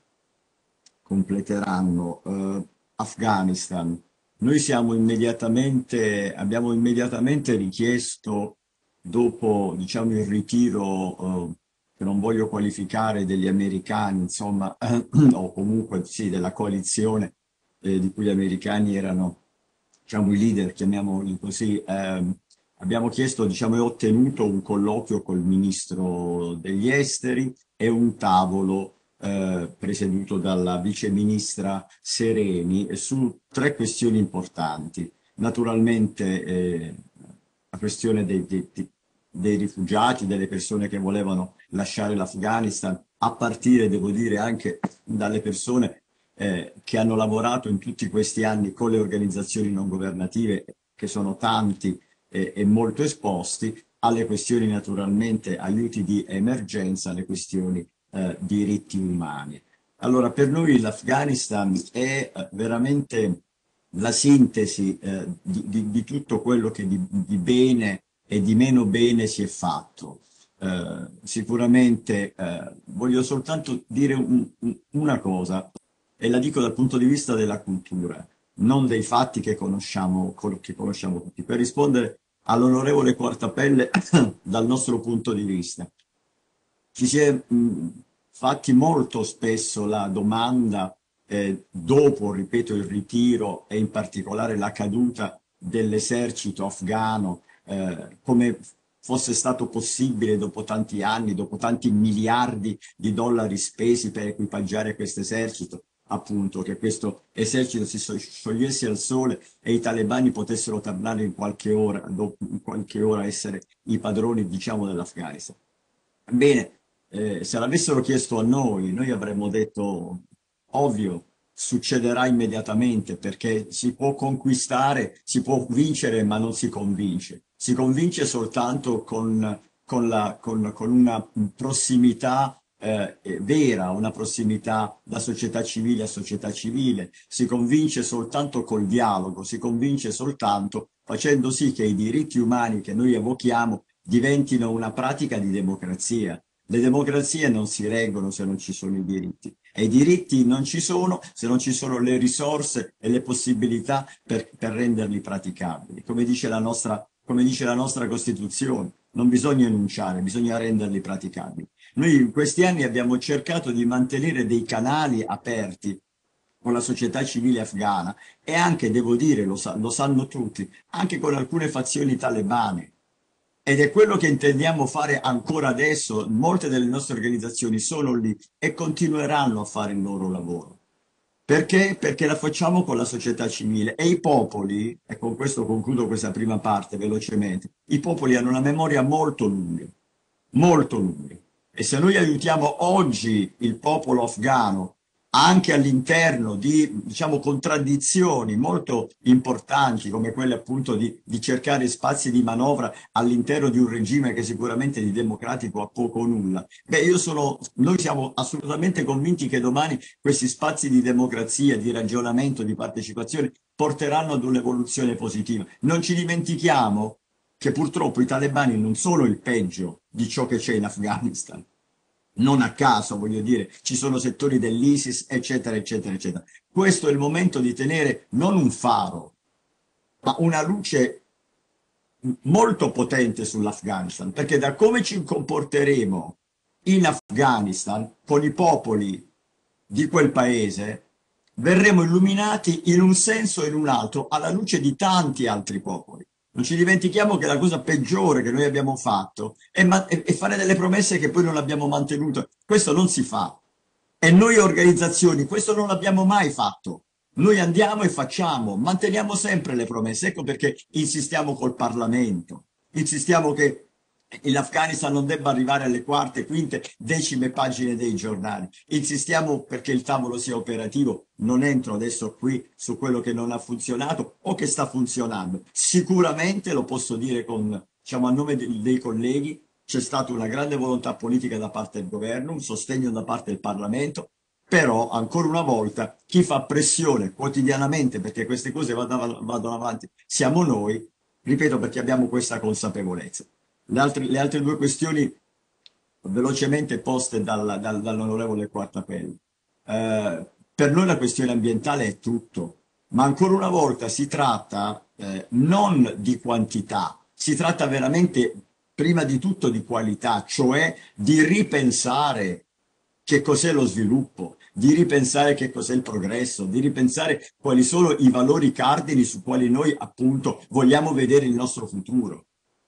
completeranno. Eh, Afghanistan. Noi siamo immediatamente, abbiamo immediatamente richiesto, dopo diciamo, il ritiro, eh, che non voglio qualificare, degli americani, insomma, o comunque sì, della coalizione eh, di cui gli americani erano diciamo, i leader, chiamiamoli così, ehm, abbiamo chiesto diciamo, e ottenuto un colloquio col ministro degli esteri e un tavolo eh, presieduto dalla viceministra Sereni su tre questioni importanti. Naturalmente eh, la questione dei, dei, dei rifugiati, delle persone che volevano lasciare l'Afghanistan, a partire, devo dire, anche dalle persone eh, che hanno lavorato in tutti questi anni con le organizzazioni non governative, che sono tanti eh, e molto esposti, alle questioni naturalmente aiuti di emergenza, alle questioni eh, diritti umani. Allora, per noi l'Afghanistan è eh, veramente la sintesi eh, di, di, di tutto quello che di, di bene e di meno bene si è fatto. Eh, sicuramente eh, voglio soltanto dire un, un, una cosa, e la dico dal punto di vista della cultura, non dei fatti che conosciamo, che conosciamo tutti. Per rispondere all'onorevole Quartapelle, dal nostro punto di vista, ci si è mh, fatti molto spesso la domanda, eh, dopo, ripeto, il ritiro e in particolare la caduta dell'esercito afghano, eh, come fosse stato possibile dopo tanti anni, dopo tanti miliardi di dollari spesi per equipaggiare questo esercito, appunto, che questo esercito si sciogliesse al sole e i talebani potessero tornare in qualche ora, dopo, in qualche ora essere i padroni, diciamo, dell'Afghanistan. Bene, eh, se l'avessero chiesto a noi, noi avremmo detto, ovvio, succederà immediatamente perché si può conquistare, si può vincere, ma non si convince. Si convince soltanto con, con, la, con, con una prossimità eh, vera, una prossimità da società civile a società civile. Si convince soltanto col dialogo, si convince soltanto facendo sì che i diritti umani che noi evochiamo diventino una pratica di democrazia. Le democrazie non si reggono se non ci sono i diritti e i diritti non ci sono se non ci sono le risorse e le possibilità per, per renderli praticabili. Come dice la nostra, come dice la nostra Costituzione, non bisogna enunciare, bisogna renderli praticabili. Noi in questi anni abbiamo cercato di mantenere dei canali aperti con la società civile afghana e anche, devo dire, lo, sa, lo sanno tutti, anche con alcune fazioni talebane. Ed è quello che intendiamo fare ancora adesso. Molte delle nostre organizzazioni sono lì e continueranno a fare il loro lavoro. Perché? Perché la facciamo con la società civile e i popoli, e con questo concludo questa prima parte velocemente, i popoli hanno una memoria molto lunga, molto lunga. E se noi aiutiamo oggi il popolo afghano anche all'interno di, diciamo, contraddizioni molto importanti come quelle appunto di, di cercare spazi di manovra all'interno di un regime che sicuramente di democratico ha poco o nulla. Beh, io sono, noi siamo assolutamente convinti che domani questi spazi di democrazia, di ragionamento, di partecipazione porteranno ad un'evoluzione positiva. Non ci dimentichiamo che purtroppo i talebani non sono il peggio di ciò che c'è in Afghanistan. Non a caso, voglio dire, ci sono settori dell'ISIS, eccetera, eccetera, eccetera. Questo è il momento di tenere non un faro, ma una luce molto potente sull'Afghanistan, perché da come ci comporteremo in Afghanistan con i popoli di quel paese, verremo illuminati in un senso o in un altro alla luce di tanti altri popoli. Non ci dimentichiamo che la cosa peggiore che noi abbiamo fatto è, è fare delle promesse che poi non abbiamo mantenuto. Questo non si fa. E noi organizzazioni questo non l'abbiamo mai fatto. Noi andiamo e facciamo, manteniamo sempre le promesse. Ecco perché insistiamo col Parlamento, insistiamo che l'Afghanistan non debba arrivare alle quarte, quinte, decime pagine dei giornali. Insistiamo perché il tavolo sia operativo. Non entro adesso qui su quello che non ha funzionato o che sta funzionando. Sicuramente, lo posso dire con, diciamo, a nome dei, dei colleghi, c'è stata una grande volontà politica da parte del governo, un sostegno da parte del Parlamento, però ancora una volta chi fa pressione quotidianamente perché queste cose vadano, vadano avanti siamo noi, ripeto, perché abbiamo questa consapevolezza. Le altre, le altre due questioni velocemente poste dal, dal, dall'onorevole Quartapelli. Eh, per noi la questione ambientale è tutto, ma ancora una volta si tratta eh, non di quantità, si tratta veramente prima di tutto di qualità, cioè di ripensare che cos'è lo sviluppo, di ripensare che cos'è il progresso, di ripensare quali sono i valori cardini su quali noi appunto vogliamo vedere il nostro futuro.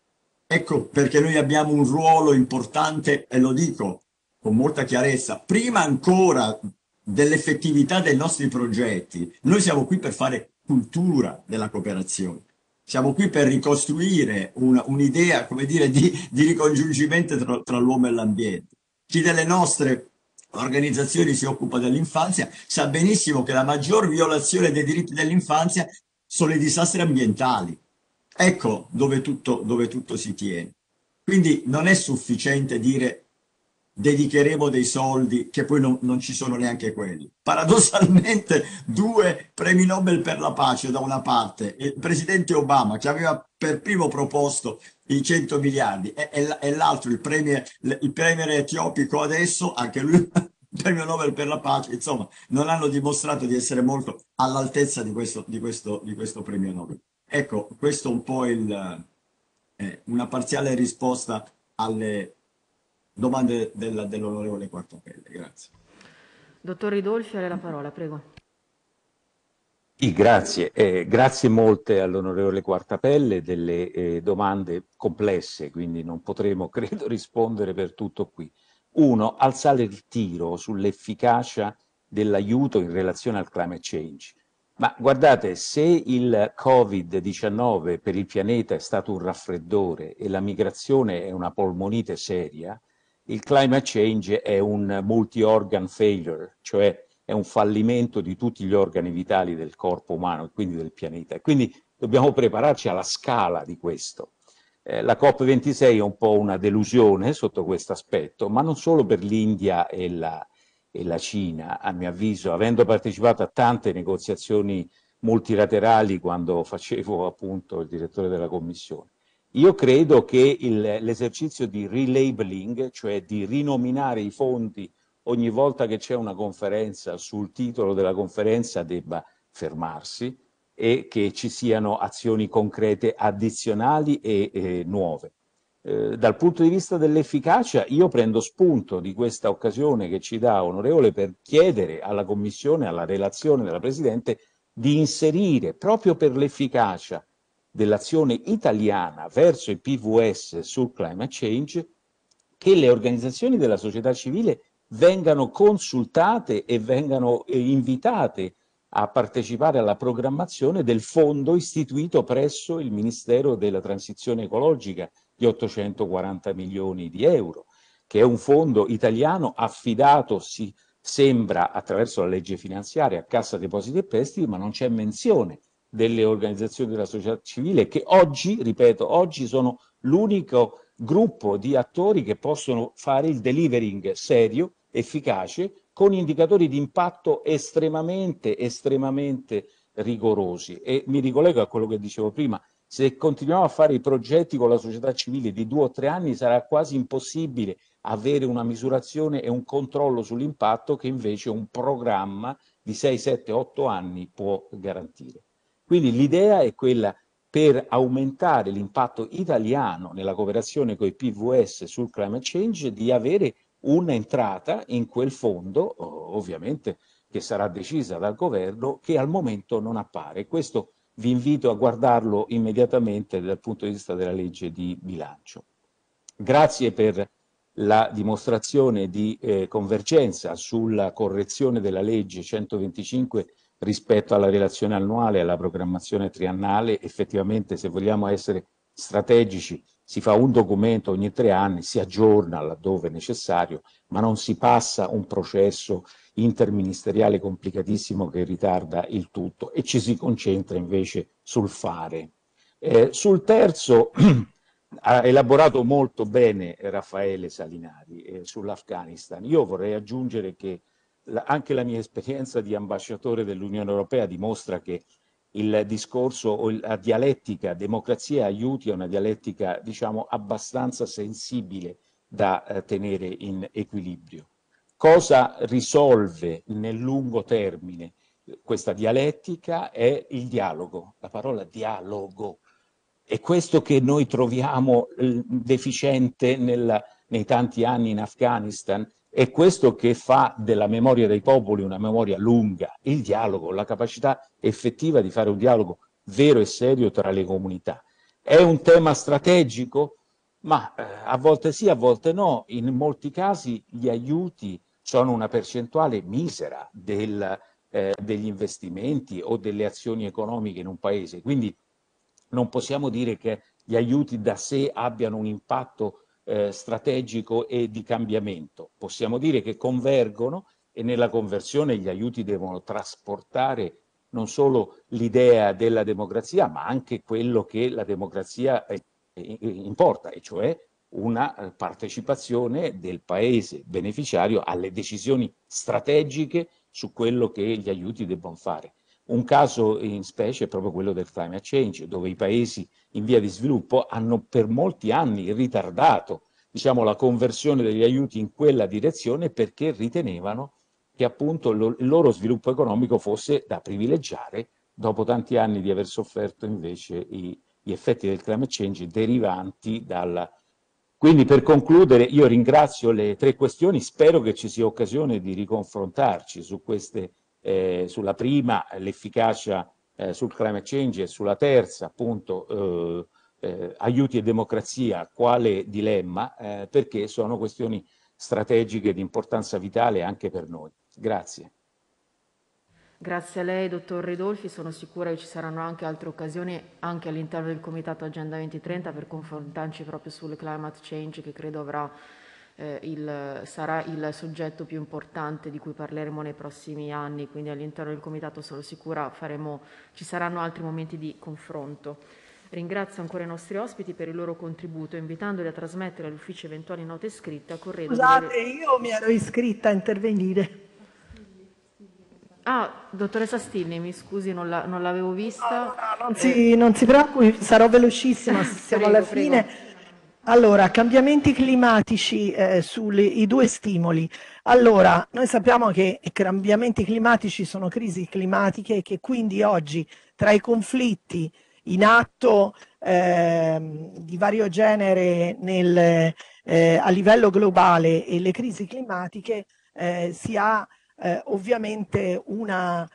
Ecco perché noi abbiamo un ruolo importante, e lo dico con molta chiarezza, prima ancora dell'effettività dei nostri progetti, noi siamo qui per fare cultura della cooperazione. Siamo qui per ricostruire un'idea, come dire, di, di ricongiungimento tra, tra l'uomo e l'ambiente. Chi delle nostre organizzazioni si occupa dell'infanzia sa benissimo che la maggior violazione dei diritti dell'infanzia sono i disastri ambientali. Ecco dove tutto, dove tutto si tiene. Quindi non è sufficiente dire dedicheremo dei soldi che poi non, non ci sono neanche quelli. Paradossalmente due premi Nobel per la pace da una parte, il presidente Obama che aveva per primo proposto i cento miliardi e, e, e l'altro, il premier, il premier etiopico adesso, anche lui il premio Nobel per la pace, insomma non hanno dimostrato di essere molto all'altezza di questo, di questo, di questo premio Nobel. Ecco, questo è un po' il, eh, una parziale risposta alle domande del, dell'onorevole Quartapelle. Grazie. Dottor Ridolfi, a la parola, prego. Sì, grazie. Eh, grazie molte all'onorevole Quartapelle delle eh, domande complesse, quindi non potremo, credo, rispondere per tutto qui. Uno, alzare il tiro sull'efficacia dell'aiuto in relazione al climate change. Ma guardate, se il Covid diciannove per il pianeta è stato un raffreddore e la migrazione è una polmonite seria, il climate change è un multi-organ failure, cioè è un fallimento di tutti gli organi vitali del corpo umano e quindi del pianeta. E quindi dobbiamo prepararci alla scala di questo. Eh, la COP ventisei è un po' una delusione sotto questo aspetto, ma non solo per l'India e la, e la Cina, a mio avviso, avendo partecipato a tante negoziazioni multilaterali quando facevo appunto il direttore della Commissione. Io credo che l'esercizio di relabeling, cioè di rinominare i fondi ogni volta che c'è una conferenza sul titolo della conferenza, debba fermarsi e che ci siano azioni concrete addizionali e eh, nuove. Eh, dal punto di vista dell'efficacia, io prendo spunto di questa occasione che ci dà, onorevole, per chiedere alla Commissione, alla relazione della Presidente, di inserire proprio per l'efficacia dell'azione italiana verso i P V S sul climate change, che le organizzazioni della società civile vengano consultate e vengano eh, invitate a partecipare alla programmazione del fondo istituito presso il Ministero della Transizione Ecologica di ottocentoquaranta milioni di euro, che è un fondo italiano affidato, si sembra, attraverso la legge finanziaria a Cassa Depositi e Prestiti, ma non c'è menzione delle organizzazioni della società civile che oggi, ripeto, oggi sono l'unico gruppo di attori che possono fare il delivering serio, efficace, con indicatori di impatto estremamente, estremamente rigorosi. E mi ricollego a quello che dicevo prima, se continuiamo a fare i progetti con la società civile di due o tre anni sarà quasi impossibile avere una misurazione e un controllo sull'impatto che invece un programma di sei, sette, otto anni può garantire. Quindi l'idea è quella, per aumentare l'impatto italiano nella cooperazione con i P V S sul climate change, di avere un'entrata in quel fondo, ovviamente che sarà decisa dal governo, che al momento non appare. Questo vi invito a guardarlo immediatamente dal punto di vista della legge di bilancio. Grazie per la dimostrazione di eh, convergenza sulla correzione della legge centoventicinque rispetto alla relazione annuale e alla programmazione triennale. Effettivamente, se vogliamo essere strategici, si fa un documento ogni tre anni, si aggiorna laddove necessario, ma non si passa un processo interministeriale complicatissimo che ritarda il tutto e ci si concentra invece sul fare. Eh, sul terzo ha elaborato molto bene Raffaele Salinari eh, sull'Afghanistan. Io vorrei aggiungere che la, anche la mia esperienza di ambasciatore dell'Unione Europea dimostra che il discorso o la dialettica democrazia e aiuti è una dialettica, diciamo, abbastanza sensibile da eh, tenere in equilibrio. Cosa risolve nel lungo termine questa dialettica è il dialogo, la parola dialogo. È questo che noi troviamo eh, deficiente nel, nei tanti anni in Afghanistan, è questo che fa della memoria dei popoli una memoria lunga, il dialogo, la capacità effettiva di fare un dialogo vero e serio tra le comunità. È un tema strategico? Ma eh, a volte sì, a volte no. In molti casi gli aiuti sono una percentuale misera del, eh, degli investimenti o delle azioni economiche in un paese. Quindi non possiamo dire che gli aiuti da sé abbiano un impatto eh, strategico e di cambiamento. Possiamo dire che convergono e nella conversione gli aiuti devono trasportare non solo l'idea della democrazia, ma anche quello che la democrazia eh, importa, e cioè una partecipazione del paese beneficiario alle decisioni strategiche su quello che gli aiuti debbano fare. Un caso in specie è proprio quello del climate change, dove i paesi in via di sviluppo hanno per molti anni ritardato, diciamo, la conversione degli aiuti in quella direzione perché ritenevano che appunto lo, il loro sviluppo economico fosse da privilegiare dopo tanti anni di aver sofferto invece i, gli effetti del climate change derivanti dalla... Quindi, per concludere, io ringrazio le tre questioni, spero che ci sia occasione di riconfrontarci su queste, eh, sulla prima, l'efficacia eh, sul climate change, e sulla terza, appunto, eh, eh, aiuti e democrazia, quale dilemma, eh, perché sono questioni strategiche di importanza vitale anche per noi. Grazie. Grazie a lei, dottor Ridolfi. Sono sicura che ci saranno anche altre occasioni, anche all'interno del Comitato Agenda duemilatrenta, per confrontarci proprio sul climate change, che credo avrà, eh, il, sarà il soggetto più importante di cui parleremo nei prossimi anni. Quindi all'interno del Comitato sono sicura faremo, ci saranno altri momenti di confronto. Ringrazio ancora i nostri ospiti per il loro contributo, invitandoli a trasmettere all'ufficio eventuali note scritte a corredo Scusate, delle... io mi ero iscritta a intervenire. Ah, dottoressa Stilli, mi scusi, non la- non l'avevo vista. No, no, no, non Eh, si, non si preoccupi, sarò velocissima, se siamo Prego, alla fine. prego. Allora, cambiamenti climatici eh, sui due stimoli. Allora, noi sappiamo che i cambiamenti climatici sono crisi climatiche e che quindi oggi tra i conflitti in atto ehm, di vario genere nel, eh, a livello globale e le crisi climatiche eh, si ha eh, ovviamente una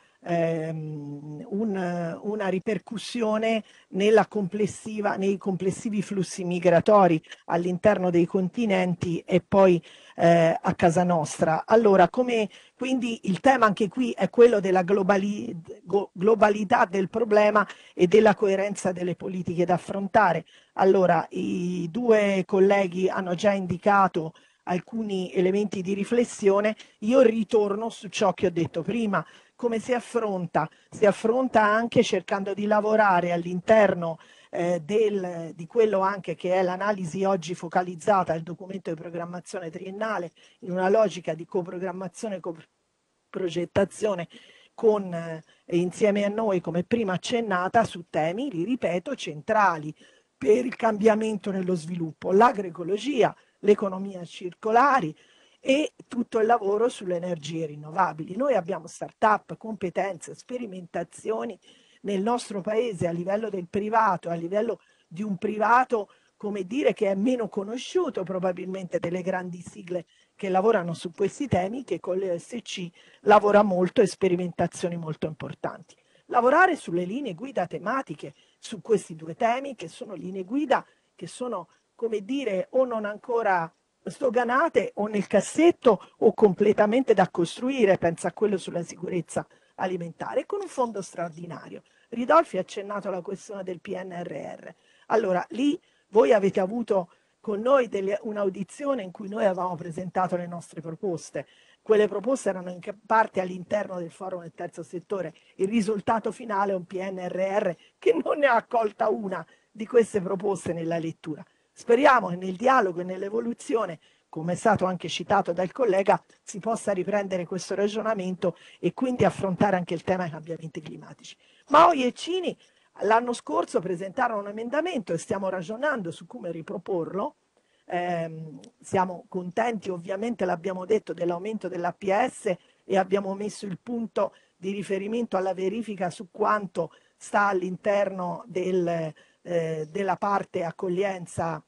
ehm, un, una ripercussione nella complessiva, nei complessivi flussi migratori all'interno dei continenti e poi eh, a casa nostra. Allora, come, quindi il tema anche qui è quello della globali, globalità del problema e della coerenza delle politiche da affrontare. Allora, i due colleghi hanno già indicato alcuni elementi di riflessione, io ritorno su ciò che ho detto prima. Come si affronta? Si affronta anche cercando di lavorare all'interno eh, del, di quello anche che è l'analisi oggi focalizzata, il documento di programmazione triennale, in una logica di coprogrammazione e coprogettazione con, eh, insieme a noi, come prima accennata, su temi, li ripeto, centrali per il cambiamento nello sviluppo, l'agroecologia, l'economia circolare e tutto il lavoro sulle energie rinnovabili. Noi abbiamo start-up, competenze, sperimentazioni nel nostro paese a livello del privato, a livello di un privato, come dire, che è meno conosciuto probabilmente delle grandi sigle che lavorano su questi temi, che con l'E S C lavora molto e sperimentazioni molto importanti. Lavorare sulle linee guida tematiche su questi due temi, che sono linee guida che sono, come dire, o non ancora sdoganate o nel cassetto o completamente da costruire, pensa a quello sulla sicurezza alimentare, con un fondo straordinario. Ridolfi ha accennato alla questione del P N R R. Allora, lì voi avete avuto con noi un'audizione in cui noi avevamo presentato le nostre proposte. Quelle proposte erano in parte all'interno del forum del terzo settore. Il risultato finale è un P N R R che non ne ha accolta una di queste proposte nella lettura. Speriamo che nel dialogo e nell'evoluzione, come è stato anche citato dal collega, si possa riprendere questo ragionamento e quindi affrontare anche il tema dei cambiamenti climatici. Maoi e Cini l'anno scorso presentarono un emendamento e stiamo ragionando su come riproporlo. Eh, siamo contenti, ovviamente l'abbiamo detto, dell'aumento dell'A P S e abbiamo messo il punto di riferimento alla verifica su quanto sta all'interno del, eh, della parte accoglienza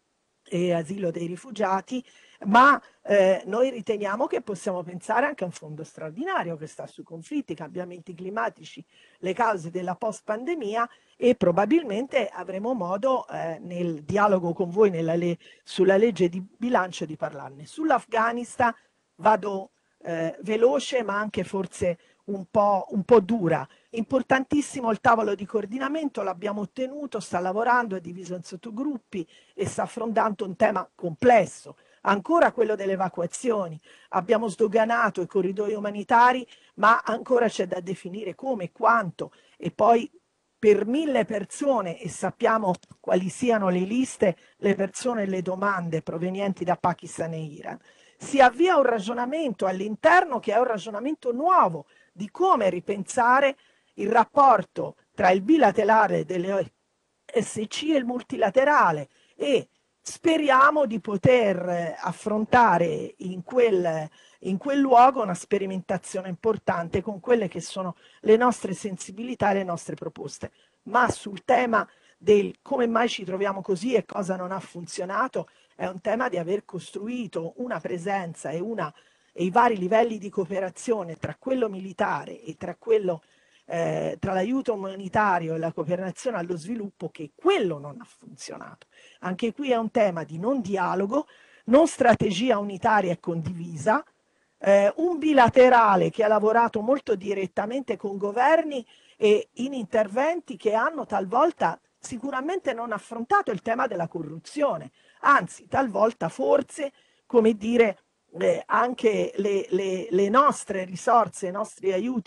e asilo dei rifugiati, ma eh, noi riteniamo che possiamo pensare anche a un fondo straordinario che sta sui conflitti, cambiamenti climatici, le cause della post-pandemia e probabilmente avremo modo eh, nel dialogo con voi nella le- sulla legge di bilancio di parlarne. Sull'Afghanistan vado eh, veloce ma anche forse un po', un po' dura. Importantissimo il tavolo di coordinamento, l'abbiamo ottenuto, sta lavorando, è diviso in sottogruppi e sta affrontando un tema complesso. Ancora quello delle evacuazioni. Abbiamo sdoganato i corridoi umanitari, ma ancora c'è da definire come, quanto e poi per mille persone, e sappiamo quali siano le liste, le persone e le domande provenienti da Pakistan e Iran. Si avvia un ragionamento all'interno che è un ragionamento nuovo di come ripensare il rapporto tra il bilaterale delle S C e il multilaterale e speriamo di poter affrontare in quel, in quel luogo una sperimentazione importante con quelle che sono le nostre sensibilità e le nostre proposte. Ma sul tema del come mai ci troviamo così e cosa non ha funzionato, è un tema di aver costruito una presenza e, una, e i vari livelli di cooperazione tra quello militare e tra quello eh, tra l'aiuto umanitario e la cooperazione allo sviluppo, che quello non ha funzionato. Anche qui è un tema di non dialogo, non strategia unitaria e condivisa, eh, un bilaterale che ha lavorato molto direttamente con governi e in interventi che hanno talvolta sicuramente non affrontato il tema della corruzione, anzi talvolta forse, come dire, eh, anche le, le, le nostre risorse, i nostri aiuti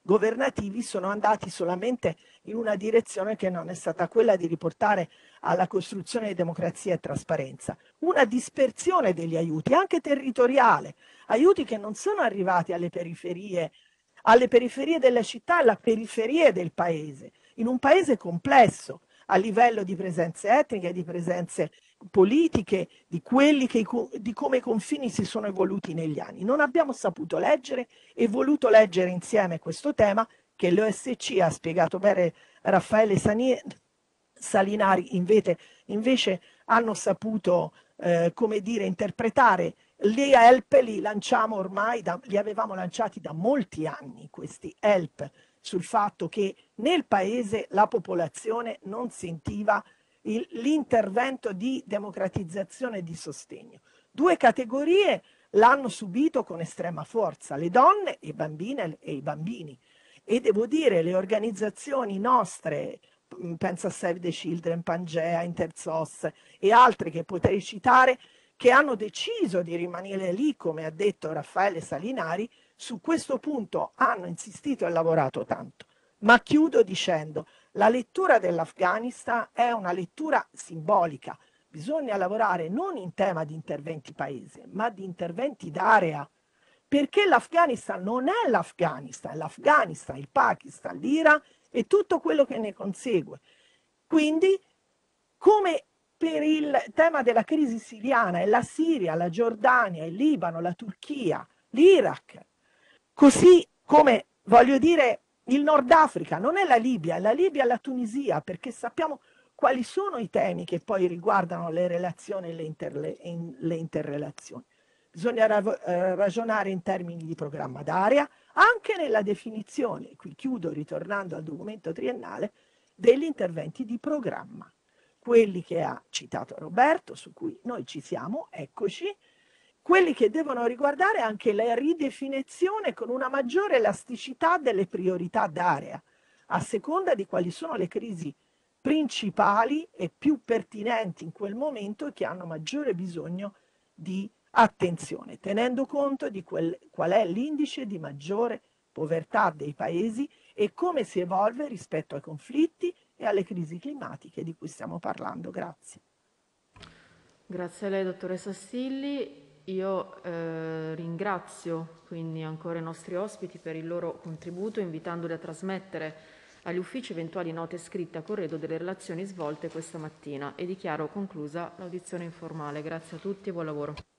governativi sono andati solamente in una direzione che non è stata quella di riportare alla costruzione di democrazia e trasparenza. Una dispersione degli aiuti, anche territoriale, aiuti che non sono arrivati alle periferie, alle periferie delle città, alle periferie del paese, in un paese complesso a livello di presenze etniche, di presenze politiche, di, quelli che, di come i confini si sono evoluti negli anni. Non abbiamo saputo leggere e voluto leggere insieme questo tema che l'O S C ha spiegato bene Raffaele Salinari, invece, invece hanno saputo eh, come dire, interpretare. Le help li lanciamo ormai, da, li avevamo lanciati da molti anni, questi help, sul fatto che nel paese la popolazione non sentiva l'intervento di democratizzazione e di sostegno. Due categorie l'hanno subito con estrema forza, le donne, i bambini e i bambini. E devo dire, le organizzazioni nostre, penso a Save the Children, Pangea, Intersos e altre che potrei citare, che hanno deciso di rimanere lì, come ha detto Raffaele Salinari, su questo punto hanno insistito e lavorato tanto. Ma chiudo dicendo, la lettura dell'Afghanistan è una lettura simbolica. Bisogna lavorare non in tema di interventi paese, ma di interventi d'area, perché l'Afghanistan non è l'Afghanistan, è l'Afghanistan, il Pakistan, l'Iran e tutto quello che ne consegue. Quindi, come per il tema della crisi siriana, è la Siria, la Giordania, il Libano, la Turchia, l'Iraq, così come, voglio dire, il Nord Africa, non è la Libia, è la Libia e la Tunisia, perché sappiamo quali sono i temi che poi riguardano le relazioni e le, interle, in, le interrelazioni. Bisogna ra- eh, ragionare in termini di programma d'area, anche nella definizione, qui chiudo ritornando al documento triennale, degli interventi di programma. Quelli che ha citato Roberto, su cui noi ci siamo, eccoci, quelli che devono riguardare anche la ridefinizione con una maggiore elasticità delle priorità d'area, a seconda di quali sono le crisi principali e più pertinenti in quel momento e che hanno maggiore bisogno di attenzione, tenendo conto di quel, qual è l'indice di maggiore povertà dei paesi e come si evolve rispetto ai conflitti e alle crisi climatiche di cui stiamo parlando. Grazie. Grazie a lei, dottoressa Stilli. Io eh, ringrazio quindi ancora i nostri ospiti per il loro contributo, invitandoli a trasmettere agli uffici eventuali note scritte a corredo delle relazioni svolte questa mattina e dichiaro conclusa l'audizione informale. Grazie a tutti e buon lavoro.